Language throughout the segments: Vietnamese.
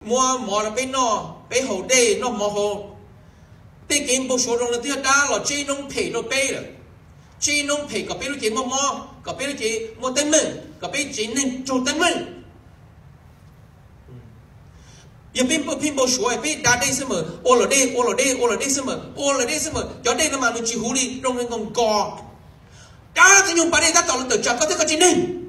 mua mò là bên nó bên hồ đây nó mò hồ bên kiếm bộ số trong là thứ đa là chơi nông thể rồi bên rồi chơi nông thể có bên nó chỉ mò có bên nó chỉ mua tên mình có bên chỉ nên trộn tên mình giờ bên bộ số bên đa đây xem mà ô là đây xem mà cho đây nó mà nó chỉ hú đi trong nên còn cò đa thì nhung bà đây đã tạo là tự chọn có thể có chỉ nên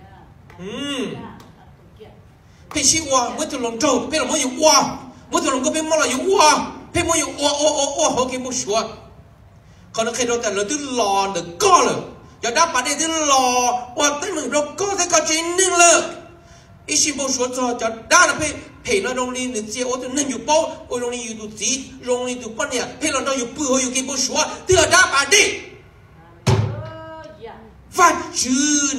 bây giờ qua mới từ lòng trâu bây giờ mới dùng qua mới từ lòng có bên mà là dùng qua bây mới dùng họ cái một số còn nó khi đó tại là từ lò được co rồi giờ đáp bạn đây từ lò qua tới mình đâu có thể có chuyện nên là ít xin một số cho đa là bây nó đông lên được chia ô tô nên dùng bao ô đông lên dùng từ gì đông lên từ bao nhiêu bây giờ nó dùng bự hơn dùng cái một số từ là đáp bạn đây phát chữ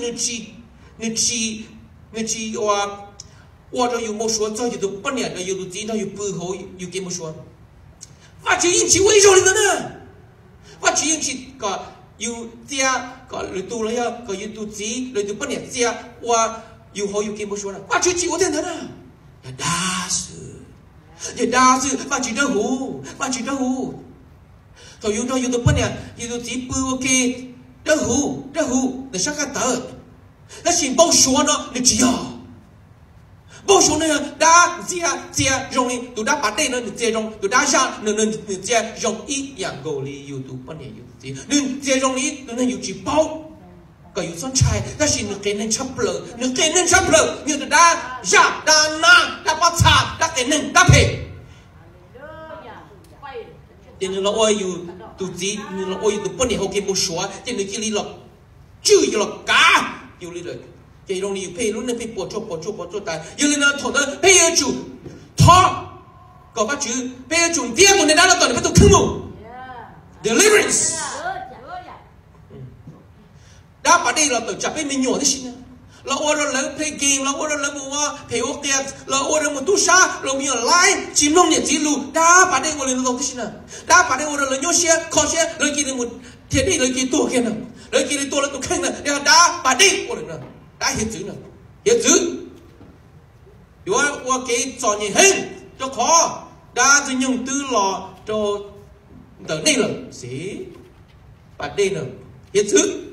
nên chi我都有没说，早就都不念了，有都知道有背后有给没说，我就引起为什么呢？我就引起个有家个来读了呀，个有都知来都不念家，我有好有给没说了，我就记我点他呢，要打死，我记得胡，头有到有都不念，有都知背我给得胡，你啥个得？那先包说呢，你只要。bao số này đã chia rong đi tụi đã bắt đây nó chia rong tụi đã ra nên chia rong ít dạng gồ li YouTube bên này YouTube nên chia rong ít tụi nó chỉ bao cái YouTube trai ta chỉ được cái nên chấp lờ nhưng tụi đã ra đã na đã bắt cha đã cái nên đã phê thì nó oi tụi gì nó oi tụi bên này họ cái bao số thì nó cái li lọc chữ lọc cá yêu li rồi cái rong đi phê luôn nên phê bỏ cho tại yêu li nó thằng đó phê ở chủ thọ có bắt chữ phê ở chủ tiếng của nên đã là toàn phải tụi khưng mù deliverance đã bắt đây là tụi chặt phê mình nhỏ thế xin là ô đó lấy phê game là ô đó lấy mua phê ok là ô đó một tu sa là mình online chim nông nhiệt gì luôn đã bắt đây ô lên nó thế xin đã bắt đây ô đó lấy nhau xe khó xe lấy kia một thiệt đi lấy kia tua kia nào lấy kia tua lấy tụi khưng này đã bắt đây ô lên nào đã hiện chữ nào hiện chữ dù qua cái trò gì hết cho khó đã chỉ dùng từ lò cho tới đây là gì và đây là hiện chữ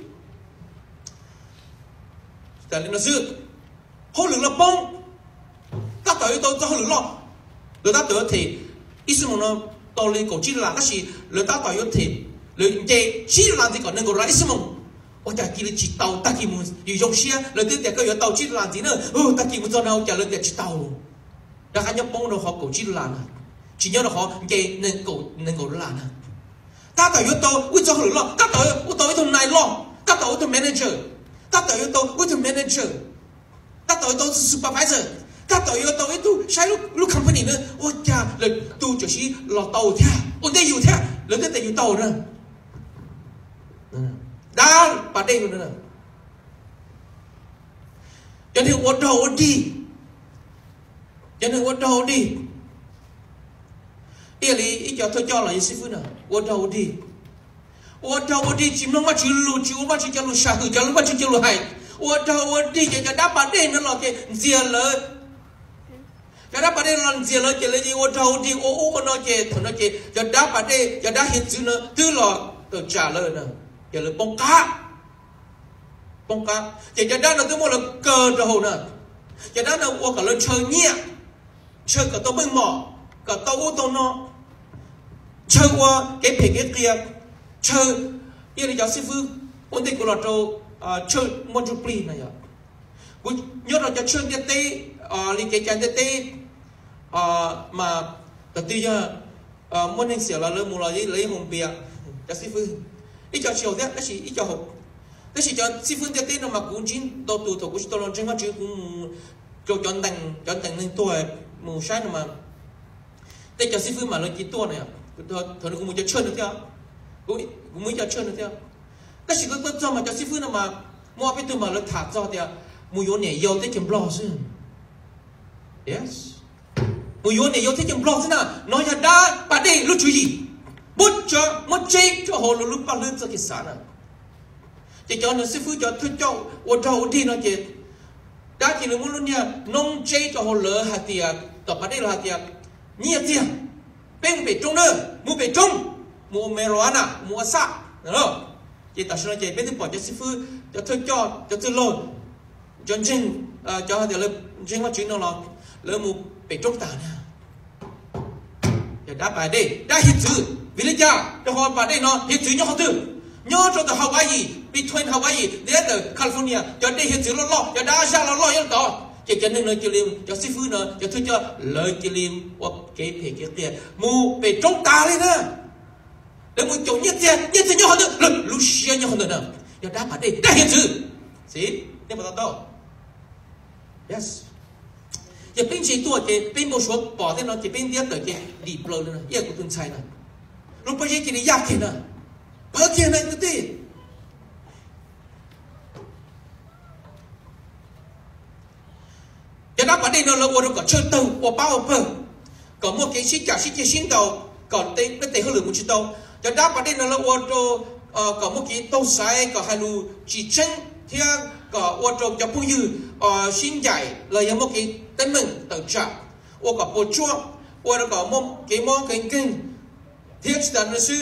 tại nên nó dữ hôn lực là bông ta tới tôi cho hôn lực lọ người ta tới thì ý思nó to lên cổ chỉ là cái gì người ta tới thì người chơi chỉ là gì còn nên gọi là ý思我家记得知道，大家们有用些，人哋第個有到知難字呢，大家們做到家人哋知道咯。但係一幫到學狗知難啊，只有到學嘅能夠難啊。他到要到會做好咯，他到我到一條內咯，他到一條 manager， 他到要到一條 manager， 他到一條 supervisor， 他到要到一條細路 company 呢，我家人都就是落到聽，我哋要聽，人哋要到呢。đã bắt đây luôn nữa cho nên ô đầu đi ý lý ý cho tôi cho là ý sư phụ nào ô đầu đi chim nó mà chịu mà chịu cho lu sa hư cho lu mà chịu cho lu hay ô đầu đi cho đã bắt đây nó là cái gì lỡ cho đã bắt đây là gì lỡ cái gì ô đầu đi ô nó cái thằng nó cái cho đã bắt đây cho đã hiện chữ nó từ là từ trả lời nào giờ là bông cá chỉ cho đó là cái một là cờ đầu nè cho đó là qua cả lên chơi nhẹ chơi cả tàu bên mỏ cả tàu ô tô nó chơi qua cái phê cái kia chơi như là giáo sư phụ ổn định của là trâu chơi Montpellier này ạ nhớ là cho chơi cái tê liên cái chân tê mà đầu tiên muốn hình xỉa là lấy một lấy hồng bìa giáo sư phụ ít cho chiều thế, cái gì ít cho học, cái gì cho sư phụ thế tên nó mà cũng chín đầu tụ thầu cũng tôi làm trên mắt chứ cũng chọn tầng lên tuổi mù sai mà, đây cho sư phụ mà lên chín tuổi này, thôi nó cũng muốn cho chơi nữa theo, cũng muốn cho chơi nữa theo, cái gì có cho mà cho sư phụ nó mà mua cái từ mà lên thả cho thì mùi vô nhảy vô tới chấm bò chứ, yes, mùi vô nhảy vô tới chấm bò chứ nào, nói là đã bà đây lúc chú gì một chơi cho họ lúc bao lớn cho cái sản à, chỉ cho nó sư phụ cho thôi cho ở đâu đi nó chỉ đã chỉ là muốn luôn nha nông chơi cho họ lỡ hạt tiền ต่อไปได้เราเดียเนี่ยเดียเป็นไปจงเนอมูไปจงมูเมรอนอ่ะมูอาซาเนาะจีตัดสินใจเป็นที่ปอดจะซื้อจะทดจอจะซื้อโลจนเช่นจะเดี๋ยวเลยเช่นว่าจีนเราเลยมูไปจงตาเนี่ยจะได้ไปได้ได้เหตุวิลเจ้าจะขอไปได้เนาะเหตุเนี่ยเขาถือย่อจนถึงฮาวายปีทวินฮาวายเดี๋ยวแต่แคลิฟอร์เนียจะได้เหตุล้อจะได้อาชาล้อยังต่อจะนึกเลยจะเลี้ยงจะซื้อฟื้นเนาะจะทุจจะเลยจะเลี้ยงว่าเก็บเพเก็บเตี้ยมูไปจงตาเลยนะแล้วมูจงเนี่ยเตี้ยเนี่ยเขาถืเลยลูเชียเนี่ยเขาถืนะจะได้ไปได้เหตุสิเนี่ยมาต่อ yes จะเป็นชีตัวจะเป็นโมชัวปอดเนี่ยเนาะจะเป็นเดียร์แต่จะดีเปล่าเลยนะเยอะกว่าตึงใช่นะรู้ไปยังกินยากแค่นะเปิดแค่ไหนก็ได้จะนับประเด็นเราวันเราก็เชิญตัวว่าเป้าเพิ่มก็มั่วเกี่ยชิจ่าชิเกี่ยชินตัวก็เตะไม่เตะเขาหรือมุชิตัวจะนับประเด็นเราวันเราก็มั่วเกี่ยตัวสายก็ให้รู้จีเชนเที่ยก็วันเราจะพูดยืชินใหญ่เลยยังมั่วเกี่ยเต้นมึงต่างจากว่าก็ปวดช่วงวันเราก็มั่วเกี่ยมั่วเก่งเที่ยสุดท้ายนั่นคือ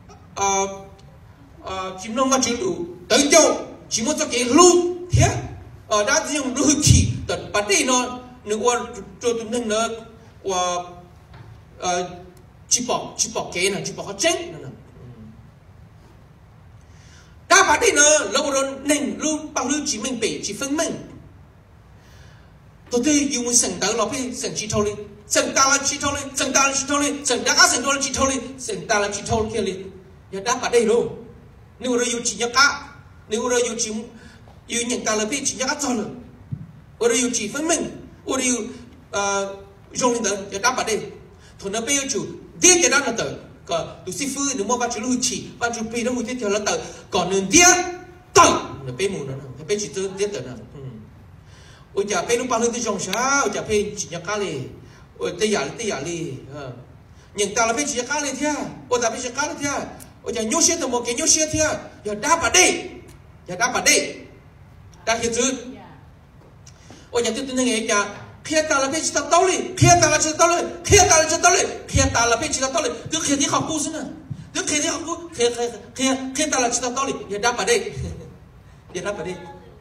จิมน้องมาจิ้มดูตั้งเจ้าจิมว่าจะเกี่ยลูกเที่ยด้านที่ยังรู้ขี้แต่ประเด็นเนาะนึกว่าตัวตัวนึงเนาะว่าจีบบอกเกนะจีบอกเขาเจ๊งนั่นนะด้านประเด็นเนาะเราโดนหนึ่งรู้บางเรื่องจีมึงไปจีฟังมึงตัวที่อยู่มันสั่งตาเราไปสั่งจีเท่าเลยสั่งตาละจีเท่าเลยสั่งตาละจีเท่าเลยสั่งตาก็สั่งตัวละจีเท่าเลยสั่งตาละจีเท่าเลยแค่เลยอย่าด้านประเด็นรู้นึกว่าเราอยู่จีนยักษ์นึกว่าเราอยู่จีอยู่อย่างตาละพี่จีนยักษ์จอเลย我哋要自分明，我哋要用人要打白的，同那边要做，啲嘅單就個讀師傅你冇把住攞去，把住背到去條啦就，個人啲到，你背冇啦，你背住都啲得啦，我就背到把你啲用啥，我就背住一家哩，我啲牙哩，人打啦背住一家哩聽，我打背住一家哩聽，我就扭些都冇嘅扭些聽，要打白的，要打白的，打起子。我讲对那个讲，偏打了被其他道理，偏打了其他道理，偏打了其他道理，偏打了被其他道理，都肯定好故事呢，都肯定好故，偏打了其他道理，也打不对，也打不对。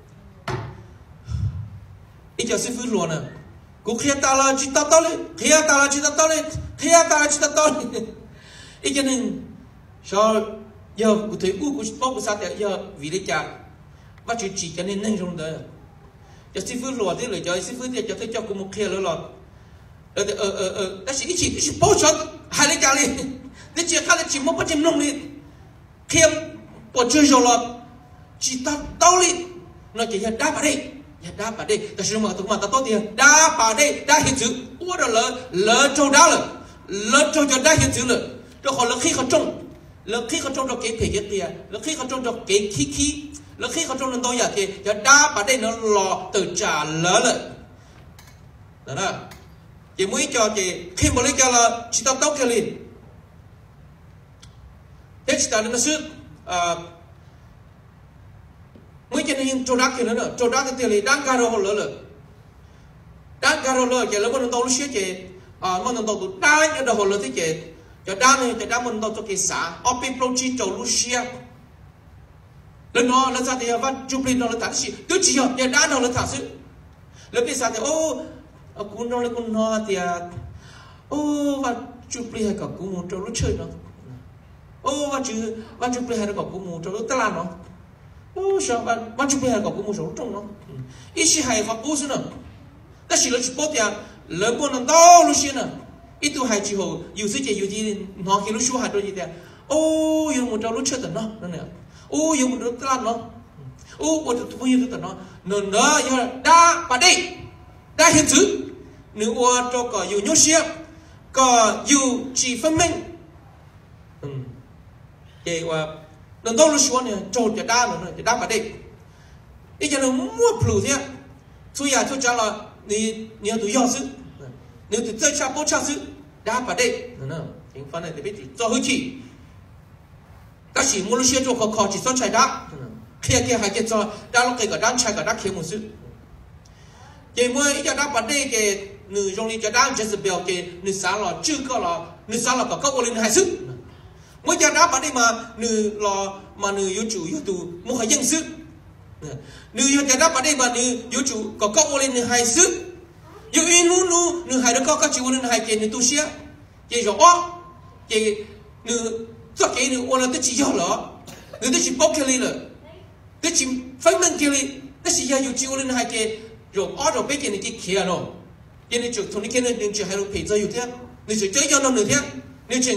一叫师傅说呢，我偏打了其他道理，偏打了其他道理，偏打了其他道理，一个人说要不对，我包括啥的要为了讲，我就几个人内容的。จะซื้อฟื้นหลวดที่เลยจะซื้อฟื้นเนี่ยจะให้เจ้ากุมเคลียร์แล้วหรอแต่สิ่งที่โป๊ะช็อตหายเลยจ้าเลยนี่เจ้าข้าเลยจิมมั่วจิมลงเลยเคลียร์ปวดเชื่อหลอดจิตตาเต้าเลยน่าจะด่าปะเด้อย่าด่าปะเด้แต่สิ่งมันถูกมาตัดต้นเดียวด่าปะเด้ด่าเหตุจุว่าเราเลอโจด่าเลยเลอโจจะด่าเหตุจุเลยเราขอเลอขี้เขาจงเลอขี้เขาจงเราเก๋เพี้ยเตี้ยเลอขี้เขาจงเราเก๋ขี้แล้วkhiเขาจงนั้นตัวอย่างที่จะด่าประเด็นนั้นหล่อตื่นจ่าเลอะเลยนะจีมุ้ยจอจีkhi mà lấy cho là chỉ tao tao kia liền thế chỉ tao nó sức mu้ยcho nên trâu đá kia nữa trâu đá cái tiền liền đáng caro hơn nữa đáng caro nữa chỉ là mình tao lúc xưa chị mình tao tụt đá cái đầu hơn thế chị cho đá này cho đá mình tao cho cái xã ở bên pro chi trâu lúc xưa lần nó là sao thì văn chụp lên nó là thằng gì cứ chỉ học nhà đá nó là thằng gì lần bây giờ thì cũng nó là cũng nó thì văn chụp lên hay cả cũng muốn cho nó chơi nó văn chụp lên hay cả cũng muốn cho nó ta làm nó sao văn chụp lên hay cả cũng muốn cho nó trông nó ít khi hay phát bút nữa ta chỉ là chụp bút thì lần bút nó to lúc xưa nữa ít tu hay chỉ hồ yêu sức chỉ yêu gì nó khi lúc xưa hay đôi gì thì yêu muốn cho nó chơi tận nó nè yêu một đứa làm nó một đứa bao nhiêu đứa nó nửa giờ đa bà đi đa hiện thực nếu cho có yêu nhốt xia có yêu chỉ phân minh vậy và nửa đâu lúc xuống này trộn cho đa nữa cho đa bà đi ý cho nó mua phù thế tôi giờ tôi cho là nếu tôi yêu sức nếu tôi chơi cha bố cha sức đa bà đi nữa chính phần này thì biết cho hơi chỉ các sĩ mua lúc xưa cho khó chỉ son chạy đá kia hay kia cho đá lúc cái đá chạy cái đá kia một sự vậy mua ít cho đá bắn đi cái nữ用力就打就是不要给女杀了这个了女杀了搞我的还是mỗi giờ đá bà đi mà nữ lo mà nữ yêu chủ yêu tù mua hay dân sự nữ yêu giờ đá bà đi mà nữ yêu chủ có ô lên nữ hay sự yêu in nu nữ hay đó có các chủ lên hay kề nữ tu sửa kề rõ kề nữ cho kề nữ ô là tới chỉ do lỡ nữ tới chỉ bóc kề lỡ tới chỉ phân minh kề tới chỉ yêu chủ lên hay kề rồi rồi biết kề nữ cái kề nó kề nữ chủ thằng nữ kề nữ chủ hay là phải cho yêu thế nữ chủ chơi cho nó nữ thế nữ chủ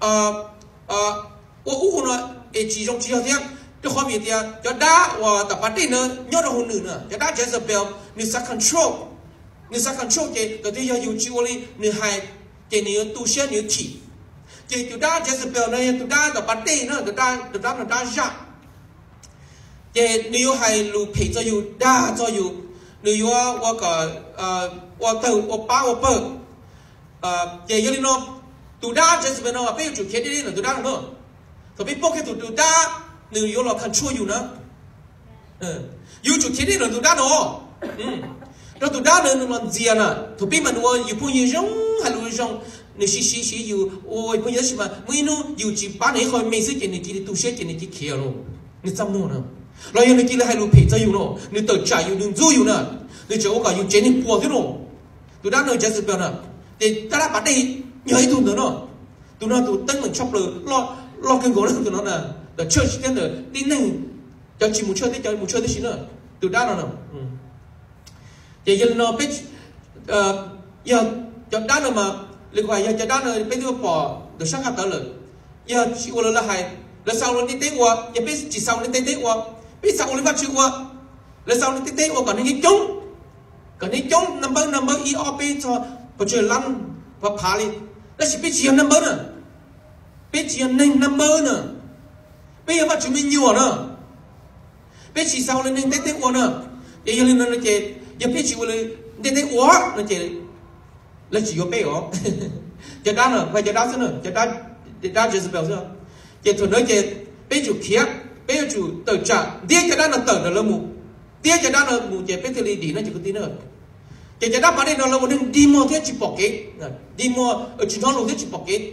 我屋呢，其中只有这样，这方面的要打我打把地呢，要的红女呢，要打就是不要你啥 control， 你啥 control 嘅，嗰啲要有注意力，你係嘅你要杜些你要提，嘅就打就是不要呢，就打打把地呢，就打下，嘅你要係路皮就要打就要，你要我個我頭我把我背，嘅要你喏。tụi đa just bên nào bây giờ chủ kia đi là tụi đa nữa, rồi bây giờ tụi đa nếu yêu là control you nữa, yêu chủ kia đi là tụi đa nữa, rồi tụi đa nữa là gì à, tụi bây giờ mình yêu phụ yêu rong hay là rong, nếu xí yêu, ôi bây giờ xí mà mấy nó yêu chỉ bán này khỏi mấy cái này kia tụi xe cái này kia rồi, nếu chăm nữa, rồi yêu này kia là hay là phải cho yêu nữa, nếu tự trả yêu đừng dối yêu nữa, nếu cho cái yêu chế này buồn thế nữa, tụi đa nữa just bên nào, thì ta đã bắt đi nhớ tụi nó tụi tăng mình chọc rồi lo cái gỗ tụi nó là chơi chỉ là đi này cho chỉ một chơi thế xí nữa tụi đá nào thì giờ nó biết giờ cho đá nào mà liên quan giờ cho đá nào biết được bỏ được sáng gặp rồi giờ chỉ qua là hay là sau nó đi té qua giờ biết chỉ sau nó té qua biết sau nó bắt chịu qua là sau nó té qua còn những chống number EOP cho và chơi lăn và phá đi là chỉ biết chia number nữa biết chia nên number nữa bây giờ mà chúng mình nhiều nữa biết chỉ sau lên nên tết quá nữa giờ lên nó chơi giờ biết chỉ lên tết quá nó chơi là chỉ có bé ó giờ đá nữa phải giờ đá nữa giờ đá chơi spell chưa giờ thôi nói chơi biết chủ kia biết chủ tự trả tiếc giờ đá nó tự là mù tiếc giờ đá nó mù chơi biết thì đi nó chỉ có tí nữa giờ đá vào đây nó là một đường đi mua thế chỉ bỏ cái đi mua ở trên đó luôn thế chỉ bỏ cái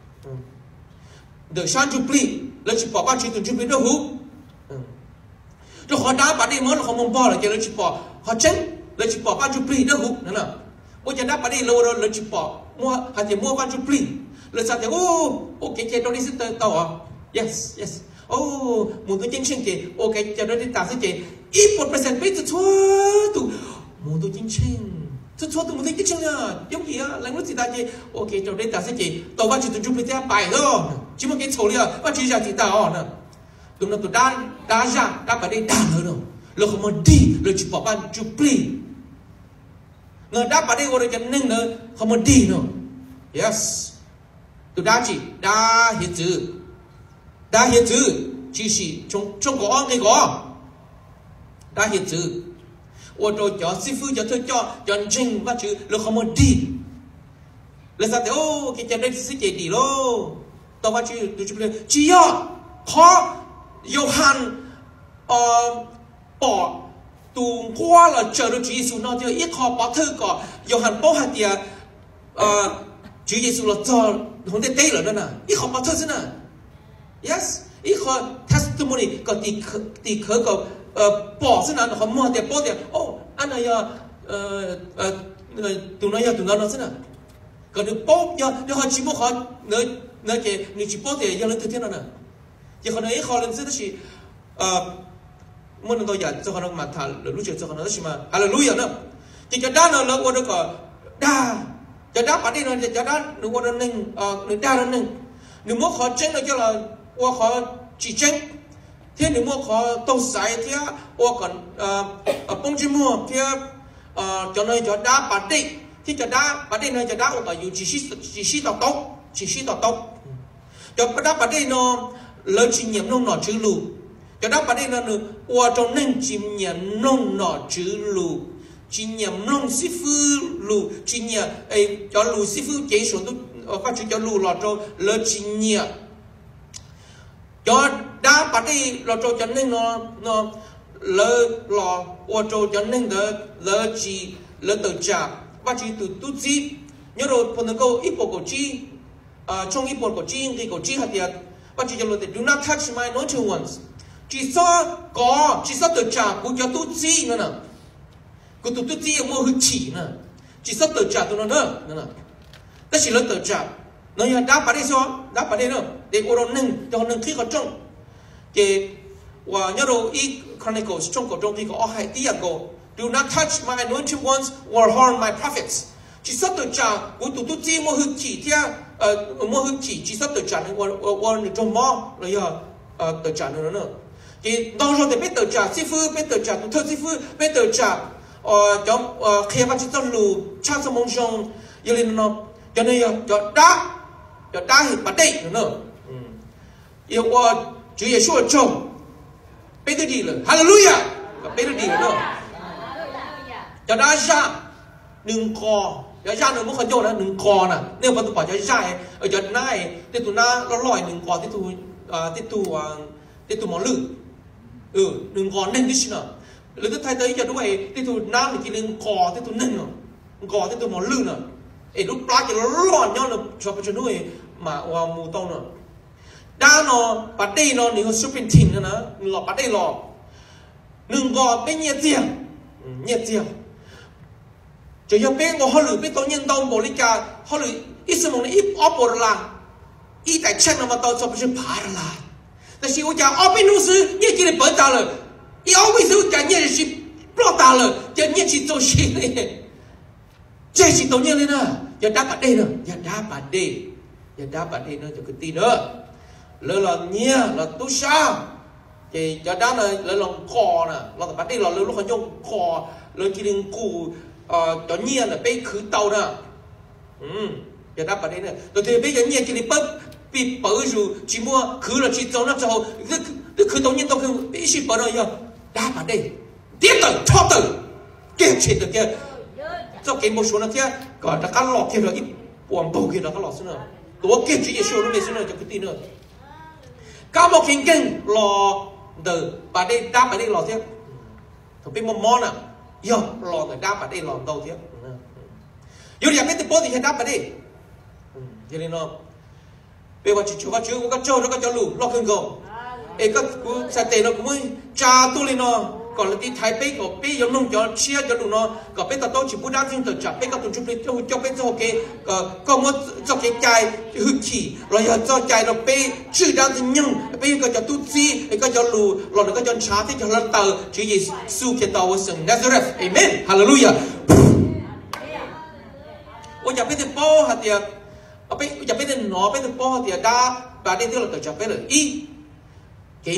the shan jubilee là chỉ bỏ ba chuyện từ jubilee đó hú rồi họ đá vào đây mới là họ mong bỏ là cái là chỉ bỏ họ tránh là chỉ bỏ ba jubilee đó hú nữa nè bây giờ đá vào đây lâu rồi là chỉ bỏ mua hay thì mua ba jubilee là sao thì cái đó đi sẽ tàu à yes muốn tôi chính chính cái cái cho nó đi tạo sẽ cái ít 1% biết tụ muốn tôi chính chính tôi muốn tôi chính chính nha giống gì á làm lúc gì ta chơi cái cho đây tạo sẽ cái tàu ba chỉ tụi chúng mình sẽ bài thôi chỉ một cái số đi à ba chỉ ra thì tao nè tụi nó tụi đá ra đá vào đây đá nữa rồi là không muốn đi là chỉ bỏ ban jubilee người đá vào đây rồi cho nên nữa không muốn đi nữa yes tụi đá chỉ đá hiện chữ chỉ trong có cái có đá hiện chữ我做叫师傅叫他叫人把去了好么地，了啥的给叫那世界地咯，到把去就不了，只要他有喊把东瓜了叫到主耶稣那就一靠把头个有喊包下的主耶稣了做红的对了的呢，一靠把头是呢 ，yes， 一靠 testimony 个地壳个。bỏ thế nào họ mua tiền bỏ tiền anh này tụi nó thế nào còn được bỏ cho họ chỉ mua họ nơi cái người chỉ bỏ tiền cho lên từ thế nào nè giờ họ nói họ lên thế đó chỉ muốn tôi dạy cho họ mà thà lúc trước cho họ nói mà hallelujah nữa chỉ cho đá nó lớn qua đó có đá cho đá bản đi nó cho đá nó qua đó nên nó đá nó nên nếu muốn họ tranh nó cho là qua họ chỉ tranh thế nếu mua khó tàu sải thế còn bông chim mua thế cho nên cho đá bản địa thì cho đá bản địa này cho đá ở tại chỉ xí tàu tóc cho đá bản địa nó lớn chỉ nhiễm nông nọ chữ lù cho đá bản địa nó qua trong nên chỉ nhiễm nông nọ chữ lù chỉ nhiễm nông sĩ phu lù chỉ nhiễm cho lù sĩ phu chế số nó phát triển cho lù lọ cho lớn chỉ nhiễm cho đá bắt đi lò trâu cho nên nó lỡ lò ô trâu cho nên lỡ chỉ lỡ tự trả và chỉ từ tu chi nhớ rồi phần năng câu ít bộ cổ chi trong ít bộ cổ chi thì cổ chi hạt tiệt và chỉ cho là do not touch my anointed ones chỉ so tự trả của cho tu chi nữa nè của tu chi ở mua hư chỉ nè chỉ so tự trả tụi nó nữa nè đó chỉ là tự trả nó nhà đáp bài đây nữa để ô đồ nâng cho nâng khi có trong cái và nhớ rồi ít Chronicles trong cổ trong thì có hai tí go do not touch my anointed ones or harm my prophets chỉ so tự trả của tu chi mua hư chỉ theo mua hư chỉ so tự trả or trong mò rồi giờ tự trả nữa thì dans rồi thì biết tự trả sư phụ biết tự trả thưa sư phụ biết tự trả trong khi mà chúng ta lù cha sa mong jong giờ lên nó cho nên cho đá thì bắt đây nữa yêu qua Chúa Giêsu trong biết tự gì là hallelujah biết tự gì nữa cho đá ra đừng cò cho ra nữa muốn khơi cho nó đừng cò nè nếu mà tôi bảo cho ra ở chỗ này thì tụi nó lòi đừng cò thì tụi món lử đừng cò nên đi nữa lử tôi thay tới cho đuôi thì tụi nam thì chỉ đừng cò thì tụi nên nữa cò thì tụi món lử nữa để lúc plá cho nó lòi nhau là cho đuôi mà mù tông nữa đa nó bắt đây nó nếu shopping thing nữa lọ bắt đây lọ đừng cò bên nhiệt tiền chỉ cho bên họ lử bên tao nhân tao bổ lý cả họ lử ít số mong ít ốp bổ là ít tại chân nó mà tao cho bên phá là但是我讲哦，被牧师你给你白打了，要为什么讲你是不打了，叫你去做事呢？这是多年了呢，要打把đây nữa，要打把đây nữa，就cái tí nữa，了了你了都啥，thì cho đá này了了cò nè，了把đây了了了用cò，了给人顾cho你了被khử tàu nè，要打把đây nữa，rồi thì bây giờ你给你bắt bị bảo dù chỉ mua khử là chỉ cho nó cho họ khử tàu nhiên tàu khử bị sự bảo rồi đá vào đây tiếp tục cho từ kia chuyện từ kia cho cái một số nó kia còn đã cắt lọt kia rồi ít buồn bầu kia là cắt lọt xuống nữa tổ kia chỉ số nó về xuống nữa cho cái tin nữa cao một kinh lò từ vào đây đá vào đây lò tiếp thì bên một món à lò từ đá vào đây lò đầu tiếp dù là bên từ bố thì đá vào đây cho nên nó bây giờ chỉ có châu nó có cho lù lo khơi gồng, các sản tế nó cũng mới cha tu lên nó, còn là đi thái bê có bê giống nông cho chia cho lù nó, có bê tao chỉ bút đá riêng tự chặt bê các tổ chức lên cho bê cho cái có một cho cái chai hư chỉ rồi cho chai nó bê chữ đá thì nhưng bê có cho tu chi, có cho lù, rồi nó có cho chá thì cho lăn tờ chỉ gì su cái tàu sừng Nazareth, amen, hallelujah. Ôi giờ bê thì bao hạt tiền bây giờ bây giờ nó bây giờ bao thì đã và đây là tự chặt bây giờ cái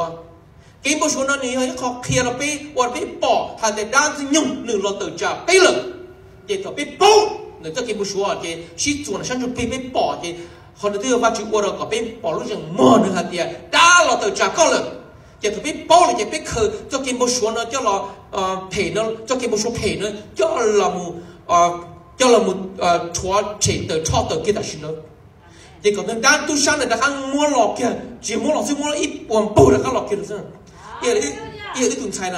bộ số nó này họ kia là bây hoặc bây bỏ thà để đa thì nhung nửa là tự chặt bây giờ thì họ bây bao nửa cho cái bộ số thì chỉ chuẩn sang chụp bây bỏ thì họ được đưa vào chữ qua rồi có bây bỏ lúc rằng mò nửa hạt tiền đã là tự chặt có rồi thì họ bây bao là cái bây khờ cho cái bộ số nó cho là thể nó cho cái bộ số thể nó cho là một chúa chỉ từ cho từ kia là gì nữa thì còn đang tu sang này đã ăn mua lọt kia chỉ mua lọt chứ mua ít buồn bầu là các lọt kia được chưa ý tuần sai nè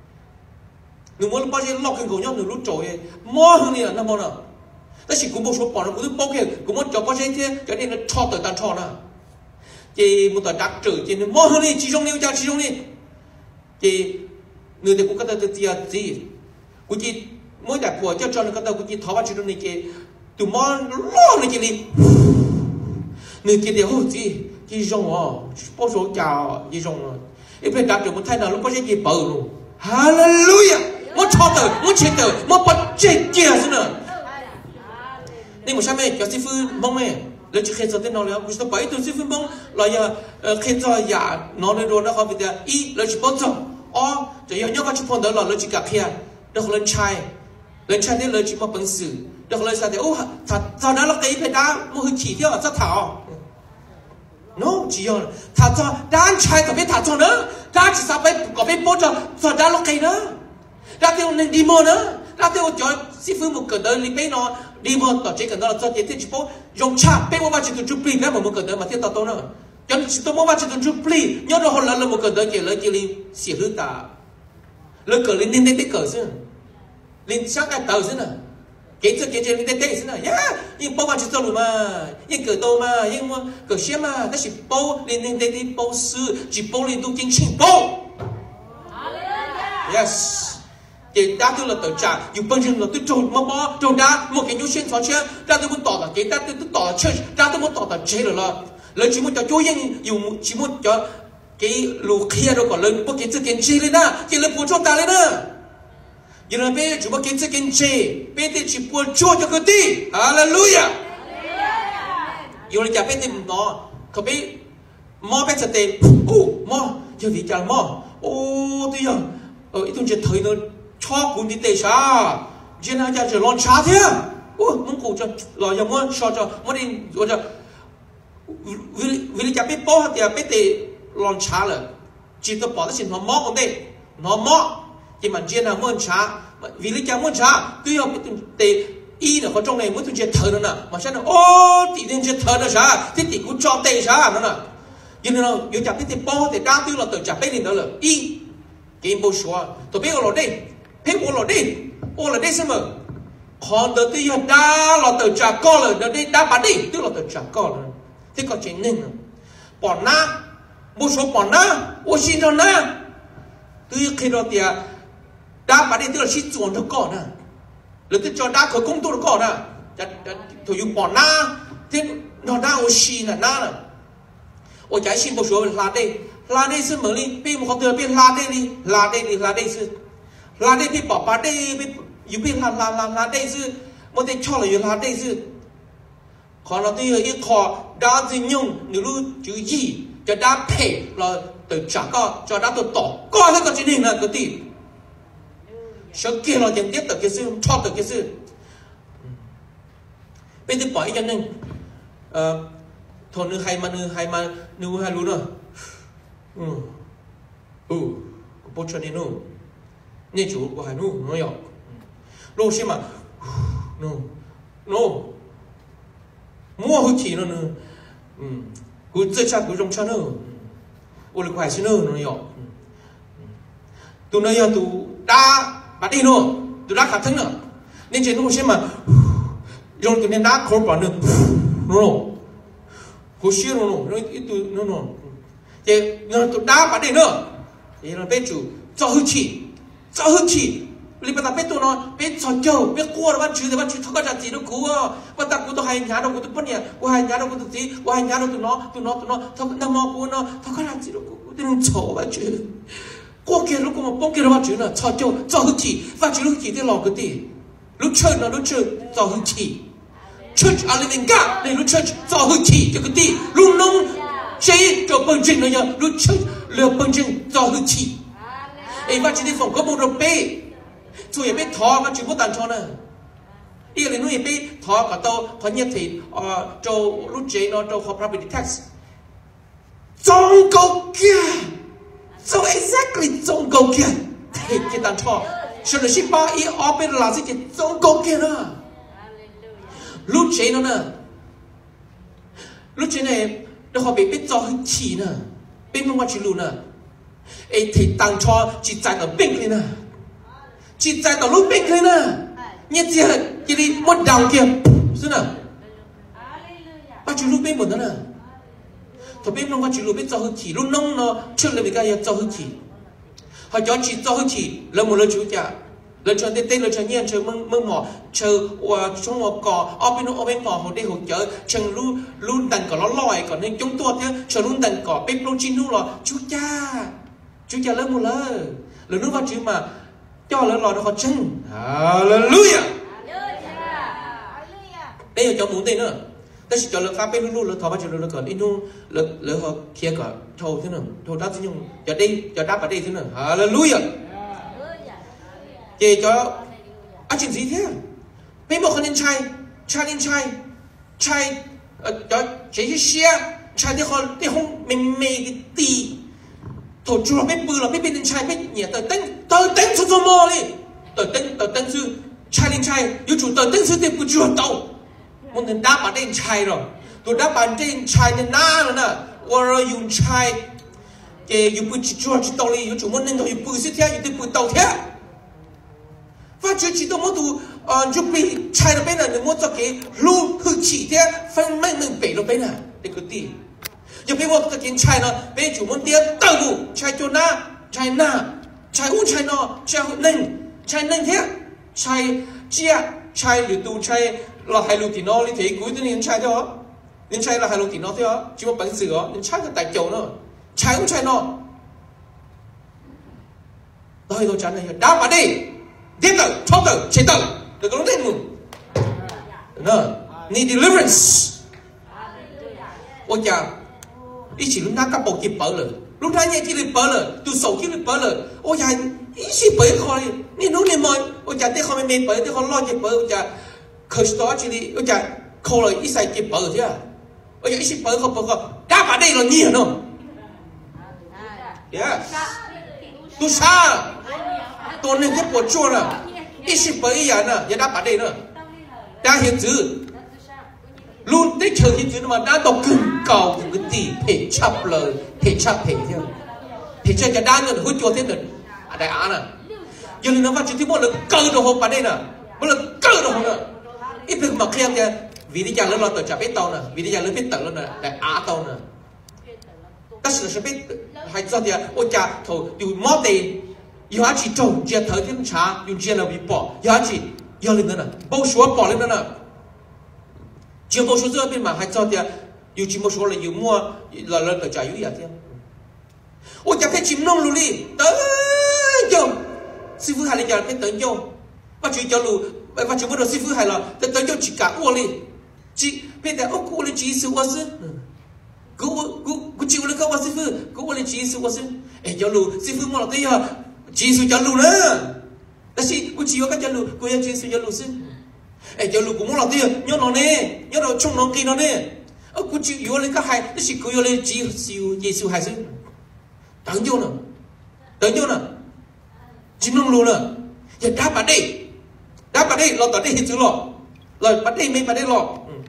người mua bao nhiêu lọt kia cùng nhau người lúc trội mua hơn này là năm nào đó chỉ cũng một số bọn nó cũng bao kia cũng muốn cho bao nhiêu thế cho nên là cho từ tan cho nè thì một tờ đặc trừ thì mua hơn đi chỉ trong đi chỉ trong đi thì người thì cũng có thể gì cũng chỉ mỗi đại của cho nó có tao cũng chỉ tháo vào chuyện này kia tụi món lo này kia đi người kia thì hốt gì rong bao số chào gì rong ít phải đạt được một thay nào lúc có cái gì bự luôn hallelujah một cho từ một chết từ một bật chết kia nữa nên một sao mẹ cho sư phụ mong mẹ lấy chỉ khen cho tên nó là cũng sẽ bảy tuổi sư phụ mong là khen cho giả nó lên rồi nó không bị ý lấy chỉ bao giờ chỉ nhau có chụp phong đó là lấy chỉ cả kia được lên trai thế lời chỉ một bằng sự được lời sao thì thằng đó là cái phải đá một hình chỉ theo rất thảo nó chỉ là thằng cho đá trai có biết thằng cho nữa đá chỉ sao phải có biết bố cho đá là cái nữa đá theo nên đi mua nữa đá theo cho sư phụ một cỡ đời lý nó đi mua tao chỉ cần đó là cho tiền chỉ bố dùng chả bé mua ba chỉ tụi chụp pli bé một cỡ đời mà theo tao nữa cho chỉ tụi mua ba chỉ tụi chụp pli nhớ nó hồi là một cỡ đời kia lấy xỉa hư ta lấy cỡ lên nên cỡ chứ lên sáng cái tàu thế nào cái chơi lên đây thế này nhá nhưng bao quan chỉ cho lùi mà nhưng cởi tô mà nhưng cởi xe mà nó chỉ bao lên đây đi bao sư chỉ bao lên tu chính bao yes cái đá tôi là tự trả dù bây giờ là tôi trộn mà bỏ trộn đá một cái nhu xuyên thoáng xe đá tôi muốn tỏ là cái đá tôi tỏ là chơi đá tôi muốn tỏ là chơi rồi lời chỉ muốn cho chú yên dù chỉ muốn cho cái lù kia đâu còn lời một cái chữ kiến chi lên đó cái lời bùa cho ta lên đó giờ là bây giờ một cái chữ kiến chi bây giờ chỉ bùa cho cái gì hallelujah giờ là chả bây giờ nó không biết mò bây giờ tên mò giờ thì chả mò thì giờ ít tuần trước thời nó cho cũng đi tây xa giờ nào giờ lon xa thế muốn cụ cho rồi giờ muốn cho muốn đi rồi cho vì chả biết bỏ thì biết thì lon xa rồi chỉ tôi bỏ cái chuyện nó mò còn đây nó mò nhưng mà giờ nào muốn xa vì lý chả muốn xa cứ giờ biết thì y là có trong này muốn tuần trước thời nữa nè mà sao nó thì tuần trước thời nó xa thì cũng cho tây xa nữa nè giờ nào giờ chả biết thì bỏ thì đa tiêu là tự chả biết gì nữa là y cái bố xóa tôi biết ở đây hết ở đây xem mà còn đầu tiên đã là tự trả con rồi đầu tiên đã bắt đi tức là tự trả con rồi thế còn chuyện nên bỏ na bố số bỏ na ô xin cho na từ khi đó thì đã bắt đi tức là xin chuẩn cho con nè rồi tức cho đã khởi công tu cho con nè thôi dùng bỏ na thế nó đã ô xin là na nè ô trái xin bố số là đây sư mở đi bây một con từ bên là đây sư là đây bị bỏ đây bị dù biết là đây sư một cái cho là đây sư còn nó thì ít khó đã gì nhung nếu lu chữ gì cho đã phải là từ trả co cho đã từ tỏ coi hết cái chuyện này là cái gì sau kia là tiền tiếp từ cái sư cho từ cái sư bây giờ bỏ cho nên thôi nữ hay mà nữ hay luôn rồi bố cho nên nó nên chủ của hai nụ nó nhỏ lô xem mà nó mua hút chỉ nó nữa cứ chơi cha cứ trong cha nữa ô lực hoài xin nữa nó nhỏ tụi nó giờ tụi đã bắt đi nữa tụi đã khát thân nữa nên trên nó xem mà rồi tụi nên đã khó bỏ được nó cố xíu nó ít tụi nó thì tụi đã bắt đi nữa thì là bên chủ cho hút chỉ li bắt biết tụi nó biết cho châu biết qua bắt chữ thằng cái gì nó cú bắt ta cú tụi hai nhà đâu cú tụi bận cú hai nhà đâu cú tụi gì cú hai nhà đâu tụi nó thằng nó mò cú nó thằng cái gì nó cú đừng chó bắt chữ qua kia lúc mà bông kia nó bắt chữ nó cho châu cho hút chỉ bắt chữ hút chỉ thì lò cái gì lúc chơi cho hút chỉ church are living God để lúc chơi cho hút chỉ cho cái gì lúc nông chơi cho bưng trình nó nhở lúc chơi lừa bưng trình cho hút chỉ ấy bắt chỉ đi phòng có bộ đồ bê chú ý biết thọ bắt chỉ có tàn cho nè đi là nuôi biết thọ cả tao có nhiệt thì cho lúc chế nó cho property tax trong câu kia so exactly trong câu kia thì cái tàn cho cho nên ship ba ý ở bên là gì trong câu kia nữa lúc chế nó nè lúc chế này nó họ biết cho hơi chỉ nè biết không chỉ luôn nè ấy thì tăng cho chỉ tại ở bên kia nè chỉ tại ở lúc bên kia nè nhất gì là cái đi một đầu kia xưa nè bắt chỉ lúc bên một đó nè thôi bên không bắt chỉ lúc bên cho hơi chỉ lúc nông nó chưa là bị cái cho hơi chỉ họ cho chỉ cho hơi chỉ là một lời chú trả lời cho tên lời cho nhiên chờ mưng mỏ chờ trong một cỏ ở bên cỏ một đây hỗ trợ chờ luôn đàn cỏ nó lòi còn nên chúng tôi thế chờ luôn đàn cỏ bên lô chín luôn là chú cha lớn một lời nước vào chữ mà cho lớn lòi nó có chân hallelujah đây là cho muốn tên nữa ta chỉ cho lớn pháp bên luôn lớn thọ bao nhiêu lớn còn ít luôn lớn họ kia cả thầu thế nào thầu đáp thế nhưng cho đây cho đáp ở đây thế nào hallelujah để cho chuyện gì thế mấy một con nên trai cho chế xe trai thì họ thì không mình cái tì thổ chú là biết bự là biết bên trai biết nhẹ tờ tên số mò đi tờ tên sư trai yêu chủ tờ tên sư thì cứ chưa tàu muốn nên đáp bản tên trai rồi tôi đáp bản tên trai nên na rồi nè or dùng trai cái yêu bự chưa chỉ tàu đi yêu chủ muốn nên yêu bự sẽ theo yêu bự tàu theo và chuyện chỉ tôi muốn tụ giúp bị chạy được bên này nếu muốn cho cái luôn hư chỉ thế phân mình bể được bên này để cứ tì giờ bây giờ cái chạy nó bây chủ muốn tiền tàu vụ chạy cho na chạy nó chạy nâng thế chạy chia chạy lừa tu chạy là hai lừa thì nó đi thấy cuối tuần nên chạy thôi nên chạy là hai lừa thì nó thôi chỉ một bản sửa nên chạy cái tài châu nữa chạy nó tôi chán này đá vào đi tiếp tục thoát tử chế tử đừng có lúc đến ngủ need deliverance ôi chà ý chỉ lúc nào các bộ kịp bỡ rồi lúc nào nhẹ chỉ được bỡ rồi từ sầu chỉ được bỡ rồi ôi chà ý chỉ bỡ khỏi nên lúc này mồi ôi chà tiếc không mày bỡ tiếc không lo kịp bỡ ôi chà khởi đó chỉ đi ôi chà khâu rồi ý sai kịp bỡ rồi chứ ôi chà ý chỉ bỡ không đá vào đây là nhiều không yeah tu saตัวหนึ่งก็ปวดชั่วน่ะอีสิบปีอย่างน่ะอย่าด่าปาดีน่ะด่าเห็นจื้อรุ่นได้เชิงเห็นจื้อมาด่าตกกึ่งเก่ากึ่งตีเพจชับเลยเพจชับเพจเที่ยวเพจจะด่าเงินหุ่นโจเท่หนึ่งอะไรอ่ะน่ะยังนึกว่าจุดที่มันเลยเกิดตัวปาดีน่ะมันเลยเกิดตัวน่ะอีเพิ่งมาเคลียร์เนี่ยวิธีการเรื่องเราต่อจากเพจเตาน่ะวิธีการเรื่องเพจเตาแล้วน่ะแต่อาเตาน่ะแต่สิ่งที่เป็นให้ตัวเดียวโอ้จ่าถูกอยู่มอเต有阿几种，只头天查用只了微博，有阿几有人呢，包说包人呢，只包说这边嘛还早点，有只么说了有么来的加油一点，我家开金弄路里，等用，师傅还来家开等用，我就叫路，我就不知道师傅还了，等用几家窝里，几别的我过来几十我是，我就了个我师傅，过来几十我是，哎叫路师傅莫了对呀。chỉ số cho lù nữa, đó là cô chỉ có cái cho lù, cô chỉ số cho lù xin, cho lù cũng muốn làm tiền, nhớ nó nè, nhớ nó trong nó kia nó nè, cô chỉ yếu lên cái hai, đó là cô yếu lên chỉ số hai xin, đáng vô nè, chỉ nông lù nè, giờ đáp bạn đi, lo tao đi hết chứ lo, lời bạn đi mấy bạn đi lo,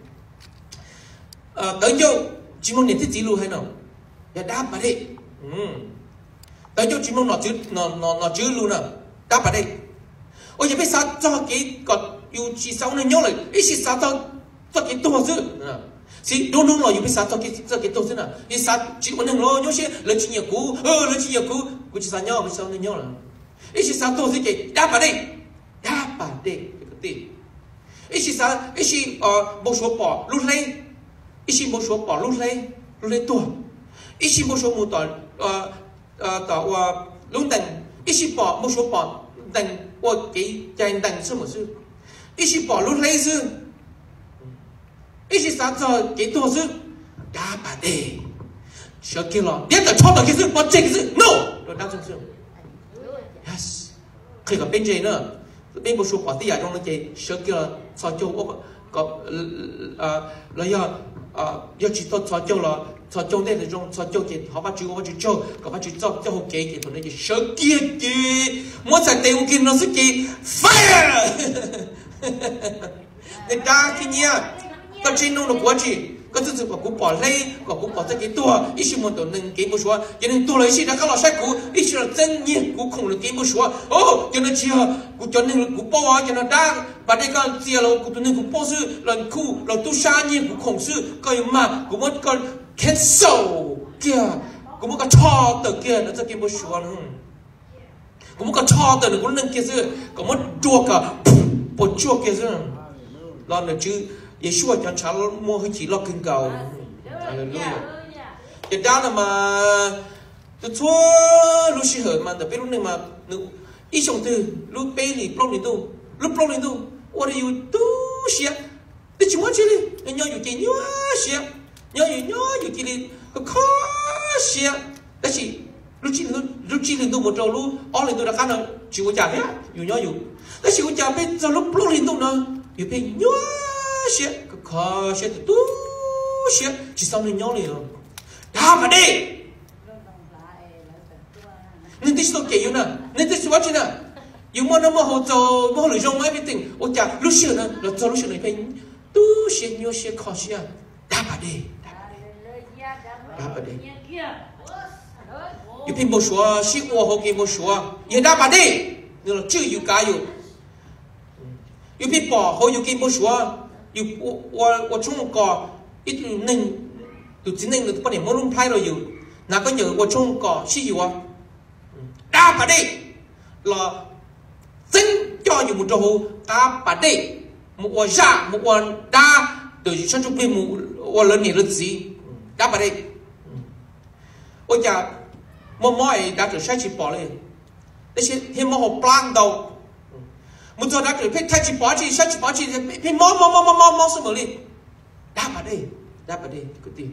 tới vô, chỉ mong nhận thức chỉ lù hay nào, giờ đáp bạn đi, tới chỗ chỉ mong nó chứ luôn à đáp vào đây ôi giờ biết sao cho cái còn yêu chỉ sao này nhớ lại ít chỉ sao cho cáiตัวchứ thì đúng rồi yêu biết sao cho cáiตัวchứ nào ít sao chỉ có năng lo nhớ chứ lấy chỉ nhiều cú chỉ sao nhớ biết sao này nhớ là ít chỉ saoตัวchứ cái đáp vào đây cái gì ít chỉ sao ít chỉ một số bỏ lúc lấy ít chỉ một số bỏ lúc lấy tuổi ít chỉ một số một tuổi tao lúc đằng ít chỉ bỏ một số bỏ đằng qua cái dàn đằng số một số ít chỉ bỏ lúc lấy số ít chỉ sao cho cáiตัวsố đá bà đề sợ kia lo biết là cho cái số bỏ chạy cái số no rồi đá trong số yes khi gặp bên trên nữa bên một số bỏ tí trong nó chạy sợ kia là sao cho có là do chỉ tôi sao cho là sao cho đây là trong sao cho cái họ bắt chước cho có bắt chước cho hộp cái thôi này sợ kia muốn giải tiêu kia nó sẽ kia fire người ta kia nha có trên nông là quá gì có thực sự có cũng bỏ lấy có cũng bỏ ra cái tua ít chỉ một tổ nâng cái một số cho nên tua lấy chỉ là các loại sách cũ ít chỉ là chân nhiên cũng không được cái một số cho nên chỉ cũng cho nên cũng bỏ cho nên đang và đây còn chia là cũng tổ nâng cũng bỏ sư lần khu lần tu sa nhiên cũng không sư coi mà cũng mất con cancel kia cũng mất cái cho từ kia nó ra cái một số nữa cũng mất cái cho từ nó cũng nâng kia sư cũng mất chua cả bộ chua kia sư lo nữa chứ Yeshua cho cháu mua hơi chỉ lo kinh cầu, Hallelujah. Cái đó là mà từ chúa lúc xí hở mà từ lúc này mà ít trong từ lúc bé thì plong lên tu, lúc plong lên tu, what are you tu xía, từ chúng nó chỉ đi, nhớอยู่chỉ nhớ xía, nhớอยู่chỉ đi, có khó xía, đó chỉ lúc chỉ lên tu một trâu lúc, ở lên tu đã cắt rồi, chịu có trả hết,อยู่nhớอยู่, đó chỉ có trả bên giờ lúc plong lên tu nữa,อยู่bên nhớ xía cái khó xía từ tu xía chỉ sau này nhớ liền đá mà đi nên tí số kể nè nên tí số gì nè yêu mà nó mà hồ châu mà hồ lưỡi rong mấy cái tình ô chả lúc xưa nè là cho lúc xưa này phải tu xía nhớ xía khó xía đá mà đi yêu phim một số xí ô hồ kia một số yêu đá mà đi nên là chưa yêu cá yêu อยู่พี่ปอเขาอยู่กินบัวชัวอยู่ว่าช่วงก่ออีกหนึ่งตัวจีนหนึ่งตัวเนี่ยมันรุ่งไพเราอยู่น่าก็อยู่ว่าช่วงก่อชี้อยู่ว่าดาปะเดรอซึ่งจ่ออยู่มุดโหดาปะเดมุว่าจ้ามุว่าดาโดยฉันจะเป็นมุว่าเรื่องนี้เรื่องgìดาปะเดว่าจะมอยดาจะใช้ชีปอเลยแต่เช่นเห็นมอปลางดาวมุดตัวดาจะเพ่งใช้ชีปอชีใช้ชีปอชีเพ่งมอเสมอเลยดาปะเดก็ดี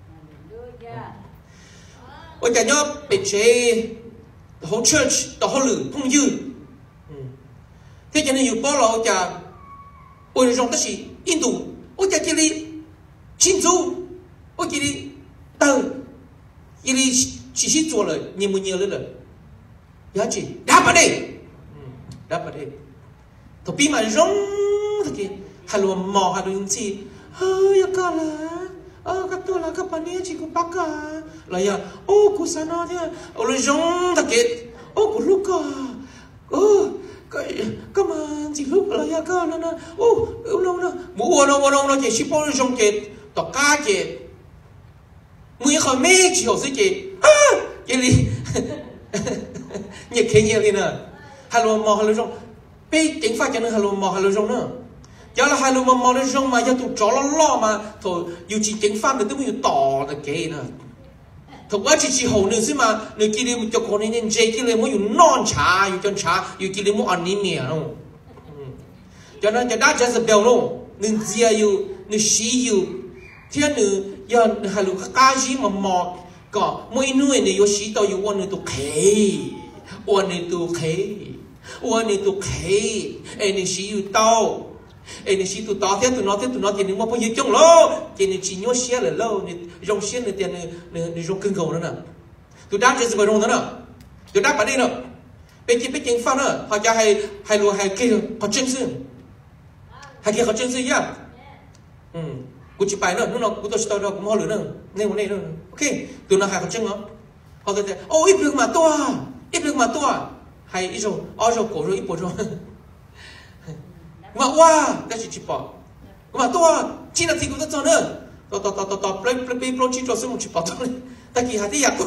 ว่าจะย่อเป็นเช่ the whole church the whole 通ยืนที่จะอยู่ป้อเราจะ我哋用的是印度，我就叫你庆祝，我叫你等，叫你仔细做了，你没热了，了解？打不得，打不得，头比嘛容得嘅，还罗毛还罗用字，呀个啦，个多啦个半年只个八个，来呀，个啥那的，我罗容得嘅，个ลูกก็มาจิลุกอะไรก็แล้วนะโอ้เรานะหมูเราจะชิปอนจงเกตต่อกาเกตมือเขาไม่เฉียวสิเกตเกลีเนี่ยเขียนเลยนะฮัลโหลมอฮัลโหลจงไปเก่งฟ้าจังเลยฮัลโหลมอฮัลโหลจงเนอะอย่าละฮัลโหลมอฮัลโหลจงมาอย่าถูกจ่อล้อมาโถอยู่จีเก่งฟ้าเดี๋ยวต้องอยู่ต่อตะเกยนะถูกว่าจีหนึ่งใช่ไหมหนึ่งกิเลสมันจะคนนี้เจกิเลสมันอยู่นอนชาอยู่จนชาอยู่กิเลสมันอันนี้เนี่ยน้องจากนั้นจะได้จะสเปลน้องหนึ่งเจียอยู่หนึ่งชีอยู่เที่ยหนึ่งยันฮัลโหลก้าจีมันมอกก็ไม่นู่นเนี่ยอยู่ชีต่ออยู่วันหนึ่งตัวเควันหนึ่งตัวเควันหนึ่งตัวเคไอ้หนึ่งชีอยู่ต่อไอ้นี่ชีตัวต่อเท่าตัวน้อยที่นึกว่าพอยิ่งจงโลที่นี่ชีโยเสียเลยโลนี่ยงเสียเลยที่นี่ยงขึ้นเขานั่นน่ะตัวด้านจะสบายลงนั่นน่ะตัวด้านประเด็นน่ะเป็นจริงฟังน่ะเขาจะให้รู้ให้เกี่ยวเขาจริงซึ่งให้เกี่ยวเขาจริงซึ่งยังกูจะไปน่ะนู่นน่ะกูต้องสตอร์กูมาหรือน่ะเนี่ยวันนี้น่ะโอเคตัวน่ะให้เขาจริงเหรอเขาจะโอ้อีเปลือกมาตัวให้อีโจอ้อโจโกโจอีโปโจmà wow cái gì chỉ bỏ mà tôi chỉ là thì cũng rất nữaต่อplay chỉ cho xem một chỉ bỏ thôi ta kỳ hạt thìอยาก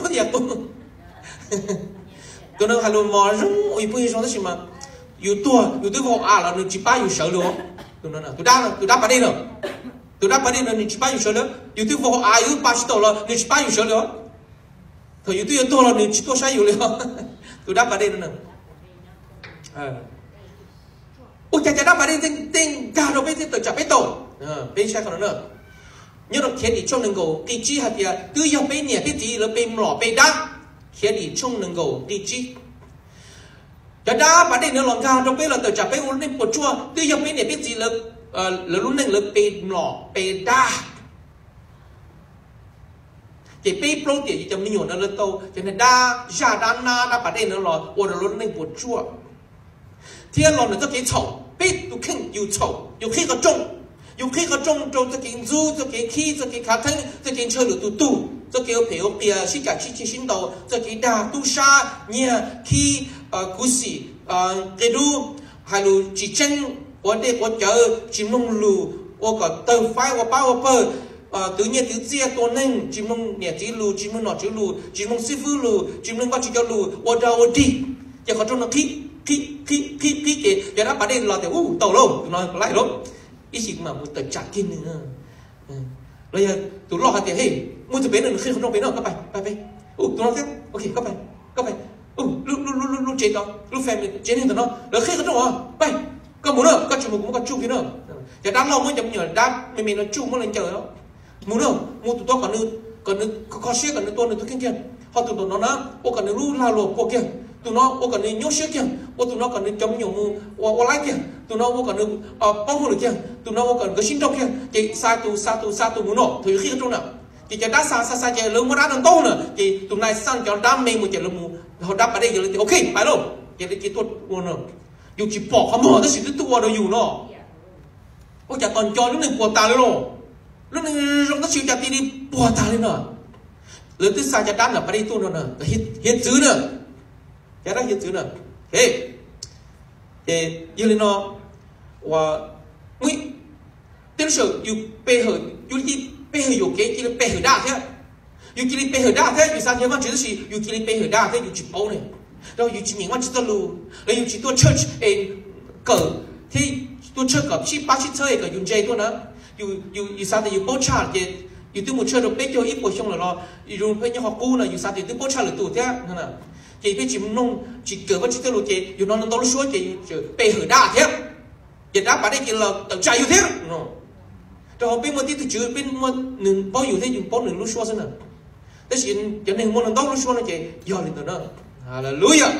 ตัวนึงฮัลโหลมอรุ่งอีปุ่นส่งได้ใช่ไหมอยู่ตัวบอกแล้วหนึ่งจีบ้าอยู่เฉยเลยตัวนั้นตัวด้าประเด็นหนึ่งจีบ้าอยู่เฉยเลยอยู่ตัวบอกอยู่ป้าชิโตแล้วหนึ่งจีบ้าอยู่เฉยเลยเธออยู่ตัวแล้วหนึ่งจีตัวใช้อยู่เลยตัวด้าประเด็นนั่นอุจจาระประเด็นติงการเราไม่ได้ตัวจับไม่โตเป็นใช่ขนาดนั้นnhưng mà khi đi trong nông nghiệp đi chi hạt ya cứ yêu bên nhà cái gì là bên mỏ bên đá khi đi trong nông nghiệp đi chi cho đá bản định nó lòng cao trong bên là tự trả bên uốn lên bột chua cứ yêu bên nhà cái gì là lúc này là bên mỏ bên đá cái bên pro thì trong nhiều nó là tàu cho nên đá na bản định nó là uốn lúc lên bột chua thiên lòng nó cho cái chậu bên tụ khinh yêu chậu yêu khi có trôngอยู่ขี้เขาจงจะกินซูจะกินขี้จะกินขาทั้งจะกินเชื้อหรือตู้จะกินเผาเปียชิกะชิชินโตจะกินดาตู้ชาเนี่ยขี้กุศิกระดูฮัลโหลจีเจนวันเด็กวันเจอจิมนงลูว่าก็เติมไฟว่าป้าว่าเปิดตัวเนี่ยตัวเจี๊ยตัวนึงจิมนงเนี่ยจีลูจิมนงหนอจีลูจิมนงซีฟูลูจิมนงก็จีจลูว่าดาวดีจะเขาจงนักขี้เก๋จะรับประเด็นเราแต่โตโลตัวน้อยไล่ลบอีสิ่งมามุดแต่จัดกินนึงแล้วยังตัวรอดแต่เฮ้ยมุดจะเป็นหนึ่งขึ้นคนต้องเป็นหนึ่งก็ไปตัวน้องเจ้าโอเคก็ไปลูกเจต่อลูกแฟนเจนี่ตัวน้องแล้วขึ้นคนต้องไปก็หมุนเนอะก็จุ่มมุก็จุ่มกินเนอะแต่ด้านเราไม่จำเหนื่อยด้านไม่มีเราจุ่มมันเลยเจอแล้วหมุนเนอะมุดตัวก่อนนึงเขาเชื่อก่อนนึงตัวนึงตัวเก่งๆเขาตัวน้องนะโอ้ก่อนนึงรู้ลาโลพวกเก่งตัวน้องโอ้กันนึงโยเชี่ยเกี่ยโอ้ตัวน้องกันนึงจำยงมือว่าไล่เกี่ยตัวน้องโอ้กันนึงป้องหูเกี่ยตัวน้องโอ้กันก็ชินจอกเกี่ยจีซาตูมุนโนถือขี้กระจุนน่ะจีจะด้าซาจะเริ่มว่าด้านโตน่ะจีตัวนายสั่งจะด้ามเมย์มันจะเริ่มมือเขาดับไปได้ยังเลยโอเคไปแล้วจีได้จีตัววันน่ะอยู่จีปอกเขาหมอแต่สิ่งที่ตัวเราอยู่เนาะโอ้จากตอนจอเรื่องหนึ่งปวดตาเลยเนาะเรื่องหนึ่งเราต้องชิวจากที่นี่ปวดตาเลยเนาะหรือที่ซาจะด้านน่ะไปได้ตัวน่ะเห็นซื้อเนาะจะได้เห็นซื้อน่ะเฮ้ยยืนเลยเนาะ và mấy tên sự yêu bê hở yêu đi bê hở yêu cái kia bê hở đa thế yêu kia bê hở đa thế yêu sao nhớ văn chữ gì yêu kia bê hở đa thế yêu chỉ bao này rồi yêu chỉ miếng văn chữ tao lu rồi yêu chỉ tôi church cờ thì tôi church cờ chỉ ba chỉ chơi cờ yêu dây tôi nữa yêu sao thì yêu bao trả thì yêu tôi một chơi được bê cho ít bồi xong rồi lo yêu phải nhớ học cũ là yêu sao thì tôi bao trả được tụt thế nên là chỉ biết chỉ nông chỉ cờ văn chữ tao lu thì yêu nó đâu suốt thì bê hở đa thế giờ đã bạn đây chỉ là tự chạy yêu thế rồi bên một tí thì chữ bên một nương bao nhiêu thế dùng bao nương lúc xóa xem nào, thế thì cho nên một nương đâu lúc xóa nó chỉ giờ lên đó, hallelujah,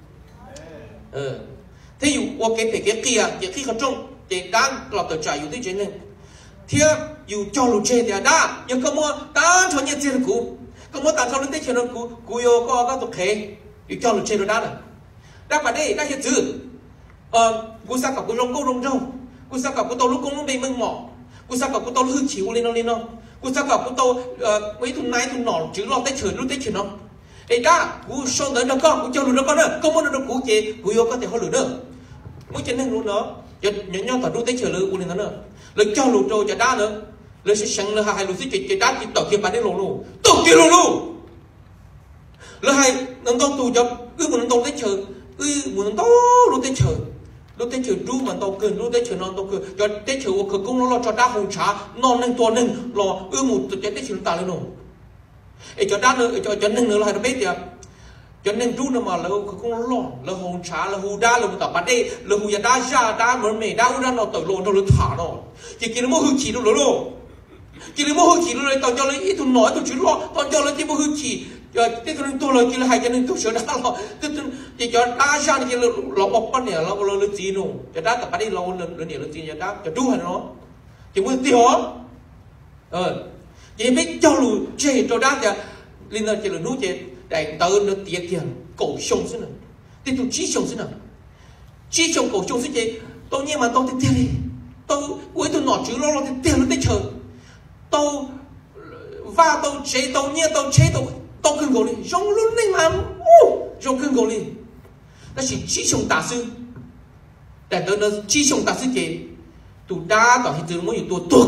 thế dụ qua cái kia khi có trong thì đang làm tự chạy yêu thế chuyện này, thì dụ cho lũ chơi thì đã, nhưng có mua đã cho nhiều tiền cũ, có mua tàn sau lên tới chuyện nó cũ yêu có cái tục khế, dụ cho lũ chơi rồi đã bạn đây đã hiện chữ, cú sa cặp cú rong câu rong rau, cú sa cặp cú tàu lúc công lúc bị mưng mỏ. Cú sao cậu tao hư chịu lên nó, cú sao cậu tao mấy thùng nái thùng nỏ chứ lo tới chửi lúc tới chửi nó, ấy đã cú xong tới nó con cú cho luôn nó con nữa, không muốn nó cú chế cú yêu có thể hóa lửa nữa, mỗi chân nên luôn đó, giờ nhau tao lúc tới chửi lửa lên nó nữa, lửa cho lửa rồi giờ đá nữa, lửa sẽ sáng lửa hai lửa sẽ chế đá chỉ tao kia bán đến lỗ tao kia lỗ, lửa hai nó tao tụ cho muốn tao tới chửi, muốn tao lúc tới chửi. Lúc tới chiều ru mà tao cười, lúc tới chiều non tao cười, cho tới chiều của công nó lo cho đá hồng trà, non nâng to nâng, lo một từ tới chiều ta lên nổ, cho đá nữa, cho nâng nữa là hai đứa bé tiệt, cho nâng ru nữa mà là công nó lo, là hồng trà, là hù đá, là một tập bát đê, là hù đá ra đá mở mề đá hù đá nó tự lộ, nó thả nó, chỉ nó mua hư chỉ nó lộ, chỉ nó mua hư chỉ nó tao cho lấy ít thùng nói tao chỉ lo, tao cho lấy chỉ mua hư chỉ. Rồi thế tôi lời kia là hai cái nên tôi sửa đá lo, thì cho đá ra thì lo bọc bắn này lo gì nổ, cho đá tập đi lo lần này lo gì cho đá cho đu hành nó, chỉ muốn tiêu, chỉ biết cho lù chơi cho đá thì liên là chỉ là nút chơi đại tớ nó tiệt tiền cổ sông thế nào, thì tôi chỉ sông thế nào, chỉ sông cổ sông thế chơi, tôi nghe mà tôi tiền đi, tôi cuối tôi nọ chữ lo tiền nó tới chờ, tôi và tôi chơi tôi nghe tôi chơi tôi tao cần gọi đi, rong luôn này mà, rong cần gọi đi, đó là chỉ trong đại sư,แต่ตอนนั้นchỉ trong đại sư kể, tụi đa tao hiện tượng mớiอยู่ตัว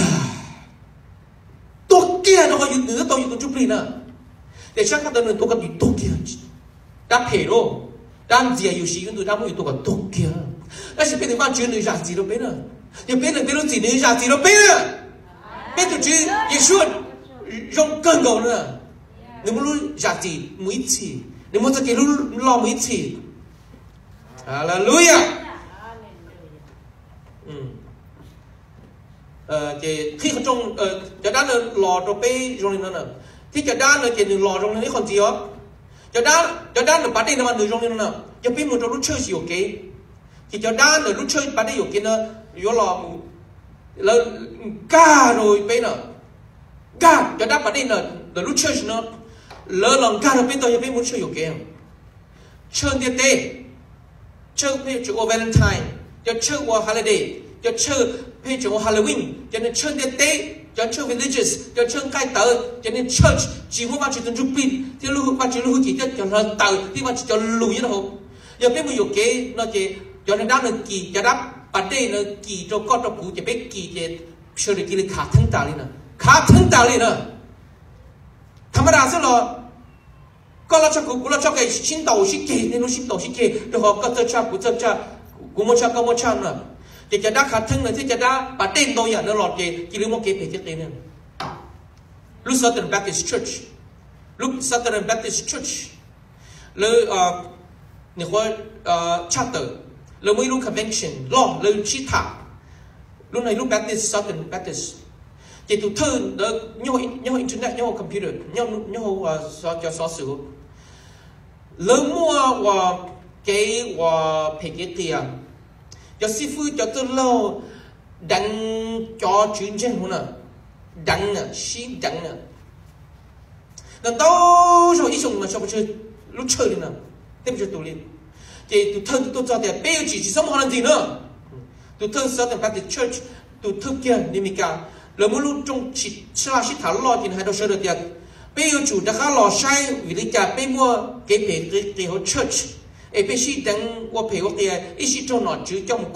kia nó cóอยู่nữa taoอยู่ตัวจุบลีนะแต่ฉันก็ตอนนั้นตัวกับอยู่ตัวkia, đã phê rồi, đang gìอยู่xí cái tụi đa mớiอยู่ตัวกับตัวkia, đó là bên ngoài chuyện người già gì đâu biết nữa, nhưng bên này gì người già gì đâu biết nữa, bên tụi chị Giêsu rong cần gọi nữa. Nếu muốn lui giả gì mới chỉ, nếu muốn cái lui lo mới chỉ, hallelujah. Khiเขาtrongจะด้านเลยหล่อตัวเป้ตรงนี้นั่นน่ะที่จะด้านเลยจะหนึ่งหล่อตรงนี้คนเดียวจะด้านเลยปาร์ตี้นั่นมันหนึ่งตรงนี้นั่นน่ะจะเป็นมันจะรู้เชื่อสิโอเคที่จะด้านเลยรู้เชื่อปาร์ตี้โอเคนะอยู่หล่อแล้วกล้าโดยเป็นน่ะกล้าจะด้านปาร์ตี้น่ะเลยรู้เชื่อสินะlỡ lòng cả là biết tôi biết muốn chơi nhiều game chơi tiết tê chơi phê chụp Valentine cho chơi qua holiday cho chơi phê chụp Halloween cho nên chơi tiết tê cho chơi religious cho chơi cái tờ cho nên church chỉ muốn bạn chỉ tuân chụp pin thì lúc bạn chỉ lúc chỉ cho lần tờ thì bạn chỉ cho lùi như thế giờ biết nhiều cái nó chỉ cho nên đáp được kỳ cho đáp bạn đây nó kỳ cho con cho cụ chỉ biết kỳ chỉ chơi được kỳ khá thân tạo lên nè khá thân tạo lên nèธรรมดาซะหรอก็เราชอบกูเราชอบไอ้ชิ้นโตชิ้นเก๋เนี่ยนู้ชิ้นโตชิ้นเก๋เดี๋ยวก็จะชอบกูจะกูไม่ชอบก็ไม่ชอบน่ะจะได้ขาดทั้งเลยที่จะได้ปาเต้นโตอย่างนั้นหลอดเก๋กิริโมเก๋เก๋เก๋เนี่ยลูก Southern Baptist Church ลูก Southern Baptist Church เลยเนี่ยว่าชาติเลยไม่รู้ convention ล่อเลยชิตาลูกในลูก Baptist Southern Baptist chỉ tụi thơ đó nhau internet nhau computer nhau cho xóa sửa lớn mua và cái và phải cái tiền cho sư phụ cho tôi lâu đăng cho chuyên trên hả đăng à xí đăng à lần đâu rồi ít dùng mà sao chơi lúc chơi đi nào tiếp cho tụi lên chỉ tụi thơ tôi cho tiền bây giờ chỉ sống họ làm gì nữa tụi thơ Southern Baptist Church tụi thơ kia đi mình cả lỡ muốn lúc trong chỉ là chỉ thảo lo thì hai đầu sơ được tiền bây giờ chủ đã khá lo sai vì lý cả bây mua cái bể cái hỗ church ấy bây giờ đang qua bể qua cái ít chỉ cho nó chứ trong khuất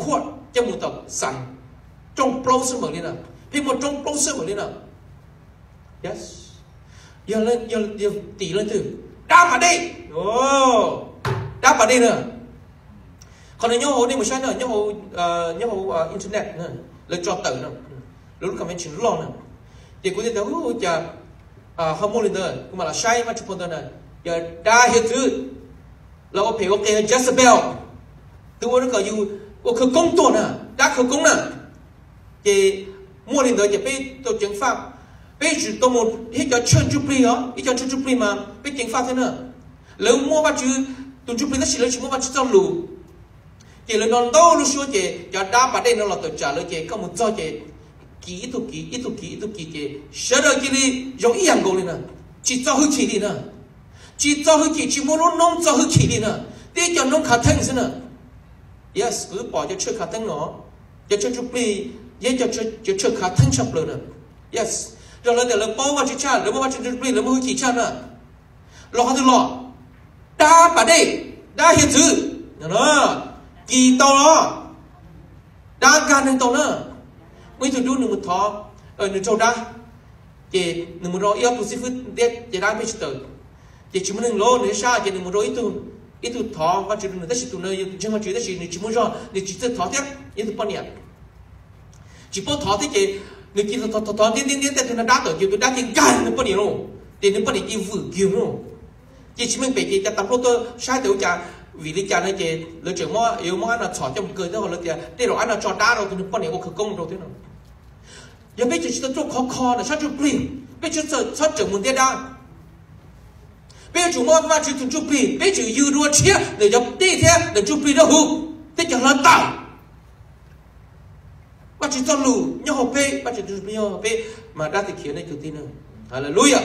cho một tập sẵn trong plau sơ mở lên nào thì một trong plau sơ mở lên nào yes giờ lên giờ tỷ lên thử đáp vào đây đáp vào đây nữa còn nhớ hồ đi một sai nữa nhớ hồ internet nữa lên cho tử nữa lúc comment chuyện lo nữa thì cũng thấy đâu chả không mua lên nữa cũng mà là sai mà chụp phần này giờ đa hiện thứ là ở phía ok Jezebel tôi nó gọi như ở khởi công tuần à đã khởi công nè thì mua lên nữa thì bây tổ chức pháp bây giờ tôi một hết cho chân chụp đi đó hết cho chân chụp đi mà bây tiếng pháp thế nữa nếu mua bao nhiêu tuần chụp đi nó chỉ lấy chỉ mua bao nhiêu trong lù thì lấy non đâu lúc xưa thì cho đa bà đây nó là tổ trả lời thì có một do thì ít thôi kỳ thì sẽ được cái đi giống ý hàng gấu lên nè chỉ cho hơi kỳ đi nè chỉ cho hơi kỳ chỉ muốn nó nông cho hơi kỳ đi nè để cho nông khá thân nữa yes cứ bỏ cho chơi khá thân nó cho chơi chụp đi để cho chơi khá thân chụpเลยnè yes rồi là để là bao vào cha rồi bao vào chụp đi rồi bao hơi kỳ cha nè lo how to lo đa bà đây đa hiện thứ nó kỳ tàu nó đa gan lên tàu nữa mấy thứ đó nương một thọ nương châu đa thì nương một rồi yêu tu sĩ phước để đa mấy chữ thì chỉ muốn nương lô nương xa thì nương một rồi ít tu thọ và chữ nương tất chỉ tu nơi nhưng mà chữ tất chỉ chỉ muốn rồi nương chỉ tự thọ thế ít tu bao nhiêu chỉ bao thọ thế thì nương chỉ thọ tiến thế nó đá tới kiểu đá tiến gan nương bao nhiêu luôn thì nương bao nhiêu kiểu vừa kiểu luôn chỉ mình phải cái tập lô tôi sai tiểu trả vì lý cha này thì lựa chọn món yêu món ăn là chọn trong cười đó là tiền để rồi ăn là chọn đá rồi thì nó có khởi công rồi thế nào giờ bây giờ chúng ta做khó là sao chụp pli bây giờ sao chụp một đĩa đá bây giờ chúng ta mà chụp pli bây giờ yêu đua chia để cho đi thế để chụp pli đó hú thế chẳng là tạo mà chỉ cho lù nhau học bê mà chỉ chụp pli nhau học bê mà đã thực hiện này cứ tin nữa hallelujah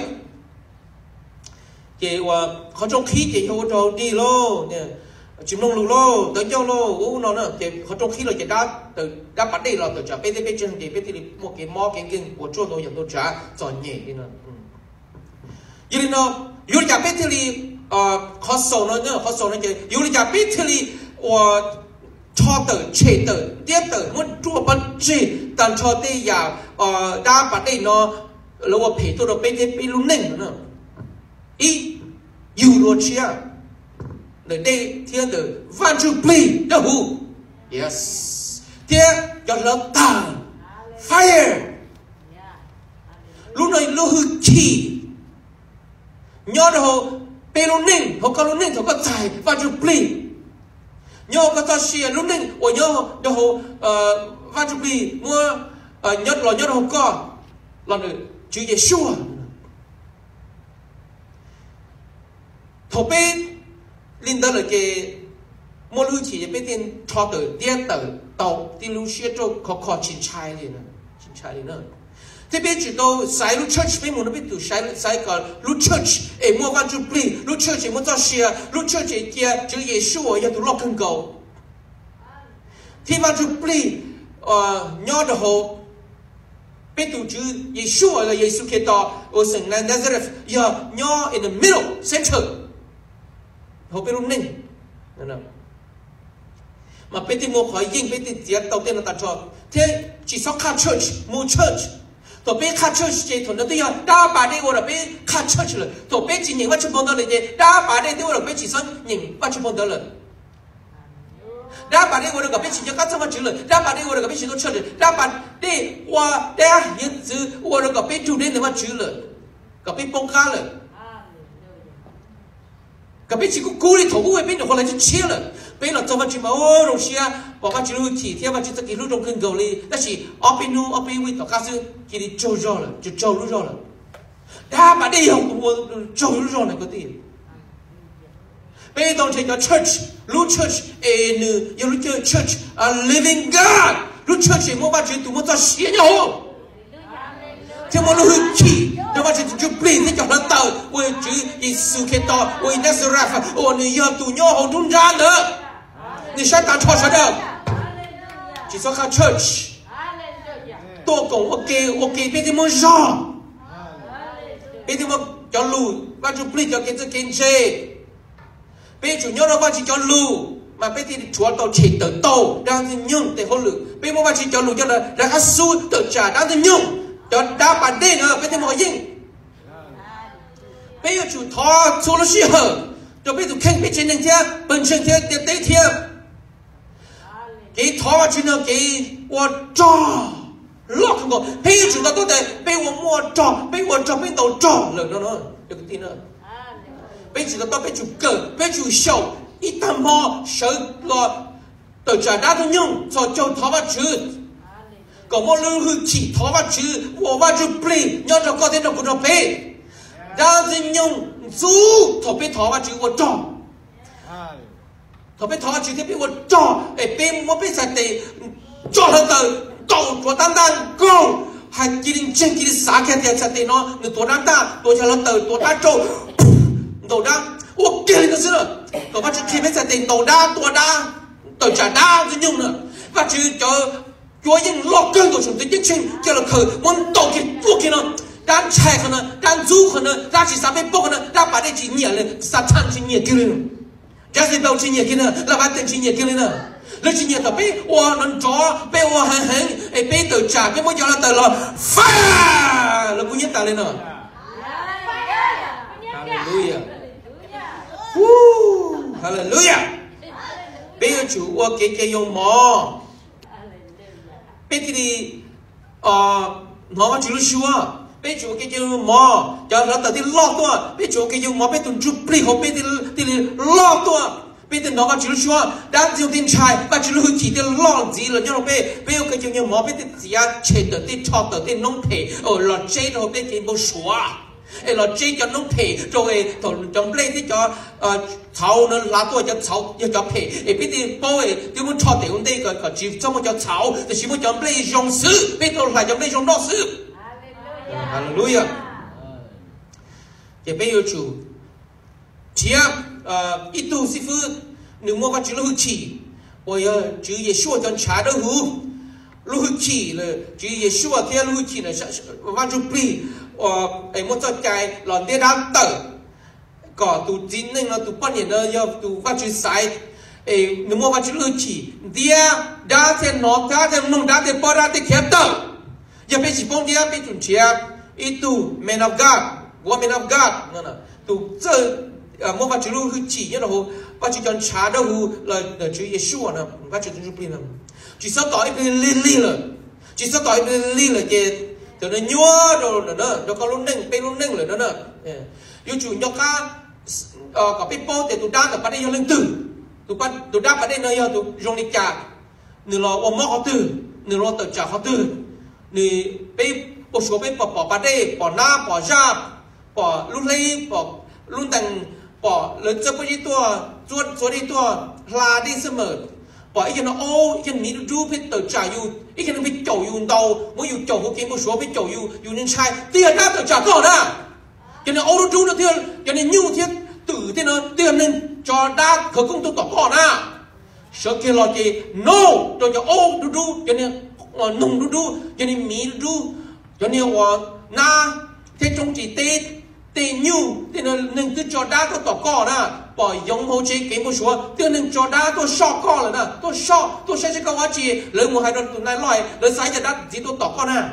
thì họ trong khí thì họ cho đi lô nè chim lông lù lô tới châu lô u nó nữa thì họ trong khí là chỉ đã bắt đi là từ trả bây chân thì bây thì một cái mò cái của chỗ tôi nhận tôi trả cho nhẹ đi nữa như thế nào yêu trả bây thì khó sầu nữa khó sầu nữa thì yêu trả bây thì cho từ chế từ tiếp từ muốn chua bận gì tận cho tây giả đã bắt đi nó là một phê tôi được bây thì bây luôn nền nữa ý yêu luôn chia để đây thiên tử van chu pli đó hú yes thiên cho nó tàn fire lúc này lúc hư kỳ nhớ đâu pelonin họ có lonin họ có giải van chu pli nhớ có ta xia lonin ở nhớ đâu van chu pli mua nhớ là nhớ đâu có là chữ Yeshua thổ bê linh đó là cái mua lưu chỉ bê tiền cho tới tiền tới tàu tiền lưu xe cho khó chín chai liền nữa thế bây giờ tôi sai lưu church bây muốn nó biết từ sai cả lưu church ấy mua van chụp pli lưu church ấy mua cho xe lưu church ấy kia chữ Yeshua ấy tụi lọc cần cầu thì van chụp pli nhớ được hồ bây tụi chữ Yeshua là Giêsu Kitô ở sân Nazareth giờ nhớ in the middle center họ biết luôn ninh mà biết thì mua khỏi dinh biết thì giết đầu tiên là tận cho thế chỉ số khá church mua church tổ biết khá church chỉ thuần nó tuy nhiên đa bà đây gọi là biết khá church rồi tổ biết chỉ những vật chất phong đó là gì đa bà đây gọi là biết chỉ số những vật chất phong đó là đa bà đây gọi là biết chỉ cho các vật chất rồi đa bà đây gọi là biết chỉ số church đa bà đây qua đây hiện sự gọi là biết chủ đề là vật chất rồi biết phong cá rồi cái bên chỉ có cố đi thấu cái bên được gọi là chỉ chia rồi bên là cho bạn chỉ mà ô rồi chia bỏ bạn chỉ lưu chỉ theo bạn chỉ cái lưu trong kênh cầu đi đó chỉ ở bên với tao cá sư chỉ đi trâu rồi chỉ trâu lưu rồi đa bạn đi không có trâu lưu rồi này có tiền bên tao thấy cái church lưu church yêu lưu church a living God lưu church mua bạn chỉ tụi mua cho xía nhau thế mà nó hư chỉ nó mà chỉ chụp pin thế cho nó tàu ôi chữ Giêsu Kitô ôi Nazareth ôi người yêu tụi nhau họ đun ra nữa người sai tàn cho sao đâu chỉ số khác church tôi cũng ok bây giờ muốn rõ bây giờ mà cho lù và chụp pin cho cái chê bây giờ nhau nó chỉ cho lù mà bây thì chúa tàu chỉ tàu tàu đang thì nhung để hôn lử bây mua chỉ cho lũ cho là đã khát su tàu trả đang thì nhung cho đã bản đen ở bây thì mọi gì bây giờ chủ thọ số nó xí hở cho bây giờ khen bây trên những thế bên trên thế để tế thế cái thọ mà chỉ là cái我trò lọt không có bây giờ chúng ta có thể bây giờ mua trò bây giờ bây tàu trò rồi nó được tin nữa bây giờ chúng ta bây giờ cờ bây giờ sầu ít tham mò sợ lo tàu trả đã thôi nhung cho thọ mà chứ còn một lương hư chỉ thọ mà chứ của mà chụp plei nhớ cho có thể nó cũng nó plei đang thì nhung chú thọ biết thọ mà chứ của trò thọ biết thọ mà chứ thì biết của trò để bên một biết sạch thì trò hơn từ cầu của tam đan cầu hay chỉ định chân chỉ định xả cái thì sạch thì nó người tổ đam ta tổ cho nó từ tổ đa trâu tổ đam ô kia nó xưa tổ mà chứ khi biết sạch thì tổ đa tổ trả đa thì nhung nữa và chứ cho chúa những lọ cơn của chúng tôi nhất trình cho là khởi muốn tổ cái tổ kia nó đang chạy khởi nó đang du khởi nó đang chỉ sáng bên bốc nó đang把这chỉ nhẹ lên sát thân chỉ nhẹ kia lên giá gì đâu chỉ nhẹ kia nữa là bạn tên chỉ nhẹ kia lên nữa lấy chỉ nhẹ tập bé ô nó chó bé ô hăng hăng bé tự trả bé mới cho nó tự là phá là cũng nhất ta lên nữa hallelujah hallelujah bây giờ chủ ô cái dùng mỏ bây giờ thì nó mà chủ lưu xua bây giờ cái dùng mỏ cho nó tự tin lo toa bây giờ cái dùng mỏ bây giờ chụp plei họ bây giờ lo toa bây giờ nó mà chủ lưu xua đang dùng tin trái và chủ lưu chỉ tin lo gì là nhau bây giờ cái dùng mỏ bây giờ chỉ chế tự tin cho tự tin nông thể ở là chế nó bây giờ bao xóa là chế cho nông thể rồi trong plei thì cho草呢拿多叫草要叫配，别的包诶，就我炒的用那个只怎么叫草，就是我叫内容事，别都来叫内容老师。哈利路亚。也没有主，只要一度师傅你莫把只路起，我要只也说叫查的湖，路起了，只也说天路起了，我就不，我莫在ใจหล่อนได้รับเติบก็ตูจีนนึงเราตูปั้นอย่างเนยตูว่าจุดสายนึกว่าจุดเลือดฉี่เดียดาเทนนอกดาเทนนุ่งดาเทปอดาเทเขียบเตออย่าไปสิปงเดียไปจุดเชียบอีตู man of God ว่า man of God นั่นน่ะตูเจอมัวว่าจุดเลือดฉี่เนี่ยเราว่าจุดจนชาเราเราจุดเยซูนะว่าจุดจุดปีนั้นจุดสต่ออีเป็นลี่เลยจุดสต่ออีเป็นลี่เลยเจเดี๋ยวเนี่ยยัวเราเนอะเราก็รุ่นหนึ่งไปรุ่นหนึ่งเลยเนอะยูจูยกาก็ไปโป้แต่ตัวด้าแต่ประเดี๋ยวเรื่องตื่นตัวด้าประเดี๋ยวเนี่ยตัวยงนิจาหนึ่งเราอมมอเขาตื่นหนึ่งเราตื่นจากเขาตื่นหนึ่งไปปวดหัวไปปอประเดี๋ยวปอหน้าปอชาปอรุ่นเล่ปอรุ่นแต่งปอหรือจะไปที่ตัวส่วนที่ตัวลาได้เสมอปอไอ้ยันโอ้ยันมีรูปไปตื่นจากอยู่ไอ้ยันไปเจ้าอยู่ดาวเมื่ออยู่เจ้าเขาเก่งปวดหัวไปเจ้าอยู่ในชายเตี้ยด้าตื่นจากก่อนนะcho nên ô tô nó theo cho nên nhu thiết tử thế nó tiền nên cho đa khởi công tôi tỏ con à sợ kia là gì no cho ô đu cho nên nung đu cho nên mì đu cho nên na thế trong chỉ tê nhu thế nên cứ cho đa tôi tỏ con à bỏ giống hồ chế cái một số thế nên cho đa tôi sọ con là nè tôi sẽ có quá chi lấy một hai đoạn tụi này loại lấy sai cho đa gì tôi tỏ con à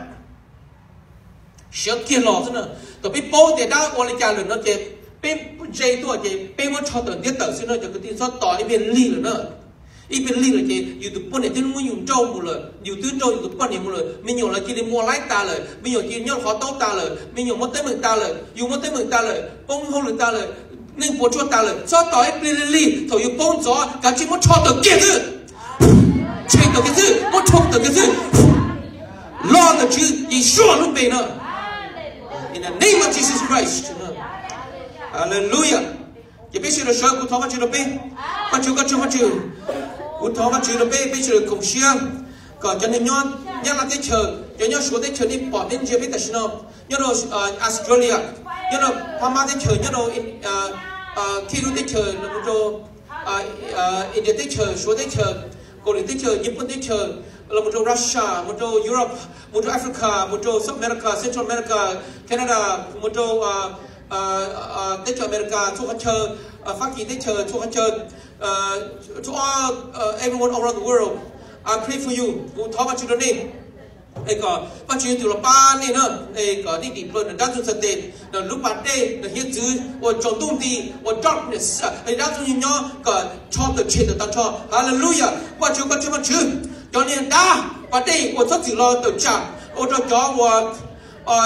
sợ kia lò thế nàoตัวไปโป้แต่ด้าวันละจานหรือเนาะเจ็บเป็นใจตัวเจ็บเป็นว่าชอบตัวเดียวต่อซึ่งเราจะกระตุ้นซอต่อไอเป็นลีหรือเนาะไอเป็นลีหรือเจ็บอยู่ตัวป้อนเนี่ยที่มันอยู่เจ้าหมดเลยอยู่ตื้นเจ้าอยู่ตัวป้อนเนี่ยหมดเลยไม่อยู่อะไรกินมัวไล่ตาเลยไม่อยู่กินยอดขอโต๊ะตาเลยไม่อยู่มัดเต้มือตาเลยอยู่มัดเต้มือตาเลยป้องห้องหรือตาเลยนึ่งปวดชั่วตาเลยซอต่อไอเป็นลีถอยอยู่ป้องจ่อการจิ้มมัดชอบตัวเกลือเช็คตัวเกลือมัดชอบตัวเกลือรอตัวชื่อยิ่งชั่วลุ่มไปเนาะIn the name of Jesus Christ. Hallelujah. Giờ biết sự sợ của thọ mà chịu được bên, mà chịu có chịu mà chịu, của thọ mà chịu được bên, biết sự cùng xiang, còn cho nên nhon, nhon là cái chờ, cho nhon số cái chờ đi bỏ đến chưa biết tại sao, nhon rồi Australia, nhon rồi Pama cái chờ, nhon rồi khi lúc cái chờ, nó rồi India cái chờ, số cái chờ, Korea cái chờ, Nhật Bản cái chờ. Là một chỗ Russia, một chỗ Europe, một chỗ Africa, một chỗ South America, Central America, Canada, một chỗ Tây châu America, chỗ khác chơi, Hoa Kỳ Tây châu, chỗ khác chơi, to all everyone around the world, I pray for you. Who talk about your name? Ai có bắt chuyện từ là ba này nữa, ai có đi đi bận đã dùng tiền, là lúc bắt đây là hiện chữ, và trong tung đi, và darkness, ai đã dùng nhau có cho từ trên từ tăng cho, hallelujah. Bắt chuyện bắt chữ, cho nên đã bắt đây và thoát chữ lo từ trả, và cho và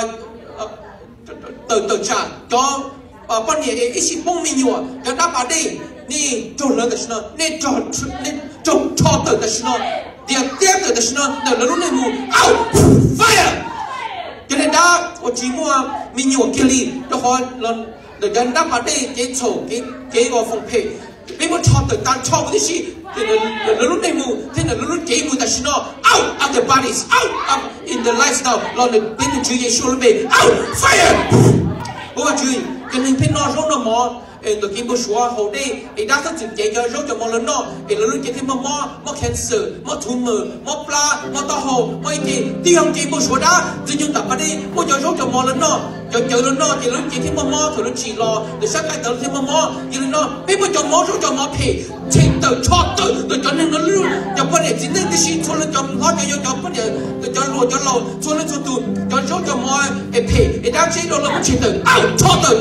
từ trả cho ban ngày ít xin bông mình nhiều, cho đã bắt đây, ni trộn lên đó, ni trộn cho từ đó. Dia tiap tu desno na lalu ni mu out fire. Jadi dah uji mua minyak keli dah lon dah janda pada ke chou ke go phong pe. Memang chop tu tan chop tu si lalu ni mu, na lalu ke mu desno out of the bodies, out in the lifestyle. Lon the pintu cuy Yesus lebih out fire. Buat cuy, kena pintu rong na mo. Tôi kiếm bữa xóa hậu đây, đã có chuyện chạy cho rốt cho mọi lần nọ, lần chạy thêm mò cancer, mò thùng mờ, mò pla, mò tao hậu, mò cái tiêu chạy bữa xóa đã, tự nhiên tập vào đây, mò cho rốt cho mọi lần nọ, cho lần nọ, thì lần chạy thêm mò, thì lần chỉ lo, để sáng ngày tới thêm mò, thì lần nọ, bây giờ cho mò rốt cho mò phe, chạy tới chót tới, để cho nên nó luôn, cho vấn đề chính cái gì, cho nên cho lo cho vấn đề, để cho lo, cho nên cho tụ, cho rốt cho mò phe, đã chạy rồi là chạy tới, chót tới,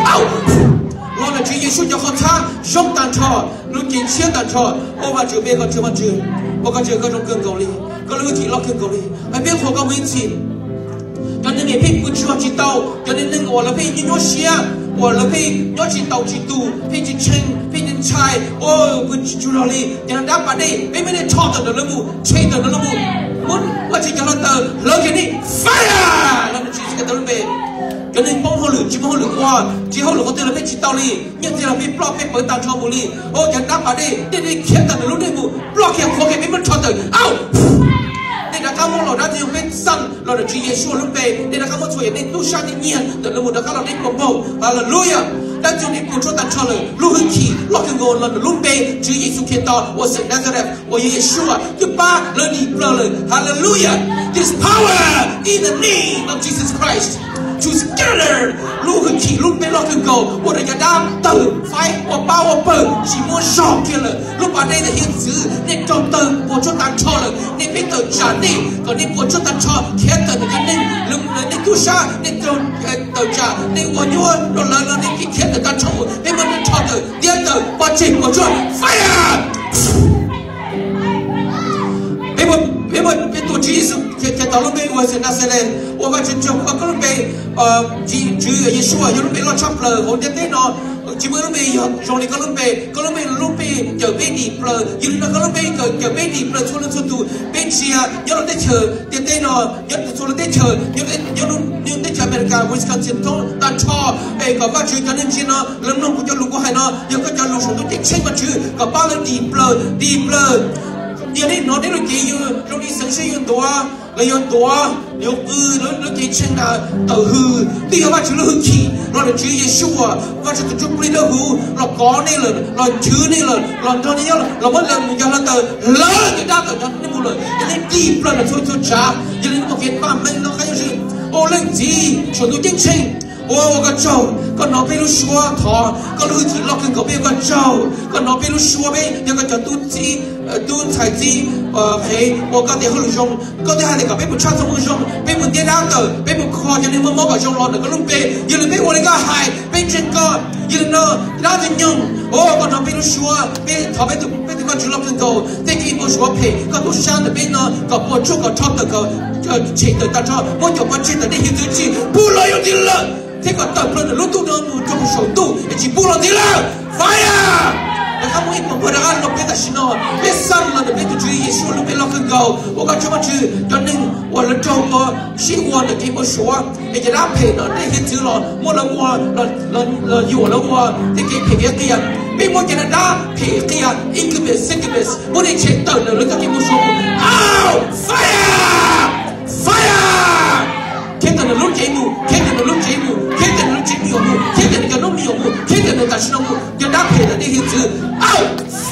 Lord là Chúa Giêsu cho con tha trong tàn trò lúc kiến siết tàn trò ô và Chúa biết con chưa mà Chúa ô con Chúa con trong cơn cầu li con lưu chỉ lo cơn cầu li hãy biết hồ con mình xin cho nên để biết Chúa chỉ tàu cho nên đừng gọi là biết như nhớ xia gọi là biết nhớ chỉ tàu chỉ tù biết chỉ chen biết chỉ chai ô Chúa lo li cho nên đáp vào đây biếtไม่ได้ชอบแต่เรื่องมูเช่แต่เรื่องมูmuốnว่าchỉ cho nó tờ lớn cái này fire là Chúa sẽ tờ lên về cho nên bông hồ lửa chỉ bông hồ lửa qua chỉ hồ lửa có tên là biết chỉ tao li nhưng thì là biết block biết bởi tao cho mù li ô chẳng đáp vào đây để đi khiến tao lúc đây mù block hiện khó cái biết mất cho tao ao để đã cao mong là đã dùng biết săn là được chỉ Giêsu lúc về để đã cao mong chuyện nên tu sang nên nhiên để là một đã cao là đến bồng bồng hallelujah đã dùng để cứu cho ta cho lời lúc hưng khí lúc hưng ngôn là lúc về Chúa Giêsu khiến tao ở sự Nazareth ở Giêsu thứ ba lời đi lời hallelujah this power in the name of Jesus Christ Chúa together lúc hưng khí lúc về lúc hưng cầu ở đây nhà đam tử phải ở bao ở bờ chỉ muốn sọt kia là lúc ở đây là hiện sự nên trong tử của cho ta cho lời nên biết tử trả đi còn nên của cho ta cho khiến tử nên lúc nên cứu sa nên tử trả nên của nhau rồi là nên cái khiến tử ta cho nên mình cho tử điện tử quá trình của Chúa fire bây giờ cái tổ chức cái tàu lúc bây giờ sẽ nát lên, và chúng ta có lúc bây chỉ Giêsu ở lúc bây lo chắp lời hồn điện nó chỉ mới lúc bây giờ trong này có lúc bây giờ bây đi lời, giờ nó có lúc bây giờ bây đi lời cho nên tụ bây giờ nhớ nó để chờ điện nó nhớ cho nó để chờ nhớ để chờ America Wisconsin thông ta cho có vài chuyện cho nên chỉ nó lần nông của cho lục của hai nó nhớ có cho lục số tôi check mà chứ có bao lần đi lời giờ đây nó đến lúc gì trong đi sản xuất yon tua nếu nó cái chân là tờ hư thì các bạn chỉ là hư khí rồi là Chúa Giêsu và chúng tôi chúc linh đó hư là có nên là chứa nên là cho nên là mỗi lần cho là tờ lớn cái đa tờ cho nên một lời cho nên đi là thôi trả cho nên một cái mà mình nó cái gì ô lên gì chuẩn tôi chính trình ô cái trâu còn nó bị lúc xua thọ còn lúc thì lo cần có biết cái trâu còn nó bị lúc xua biết nhưng cái trâu tu tài gì hệ ô cái điều hơi rong có thể hai cái biết một trăm trong một rong biết một tiếng đau tử biết một kho cho nên mua cái rong lọt được cái lúc bê giờ là biết một cái hài biết trên con giờ nó đau chân nhung ô còn nó bị lúc xua biết thọ biết cái chú lo cần cầu thế cái một xua phê có tu sang được biết nó có một chút có chót được có chỉ được ta cho mỗi chỗ bắt chuyện được đi hiện thực chỉ bu lo yêu tin lợi thế còn tập lên lúc tu đâu một trong số tu chỉ bu lo tin lợi fire để các bạn một bữa ăn lúc biết ta xin nó biết săn là được biết Chúa Giêsu lúc biết lo cần cầu và các chú chữ cho nên và lần sau có sinh hoạt được cái một số để cho đáp phê nó để hiện chữ là một lần qua là nhiều lần qua thì cái phê cái biết một cái là đáp phê cái incubus incubus một cái chế tờ là cái một số out fire khi ta lúc chạy mù khi ta lúc chạy mù khi ta lúc chạy mù khi ta cái nó mù khi ta nó ta sinh mù cho đáp phê là để hiện chữ out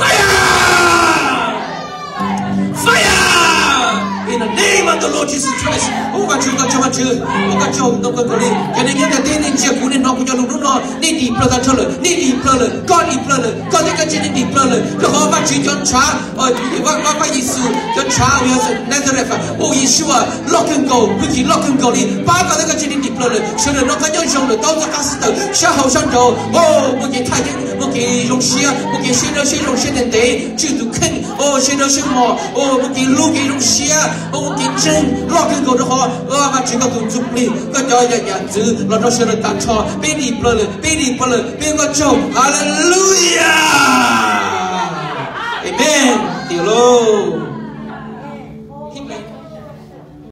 in the name of the Lord Jesus Christ. Ô các chú, ô các chú, nó cần có đi. Cho nên những cái tên nên chia cú nên nó cũng cho lúc 喏，你离不了他了，你离不了，搞离不了，搞这个今天离不了，然后把去叫查，我意思叫查，我要是那个来法，我意思啊，lock and go，不是 lock and go 的，把那个今天离不了，现在那个要上了，到这开始的，下好上头，哦，我给太监，我给用西啊，我给现在得，就都肯，哦，现在什么，哦，我给路给用西啊，我给真 lock and go 的话，我把这个都做不了，个叫样子，老早现在打车，别离不了，别个走，哈利路亚。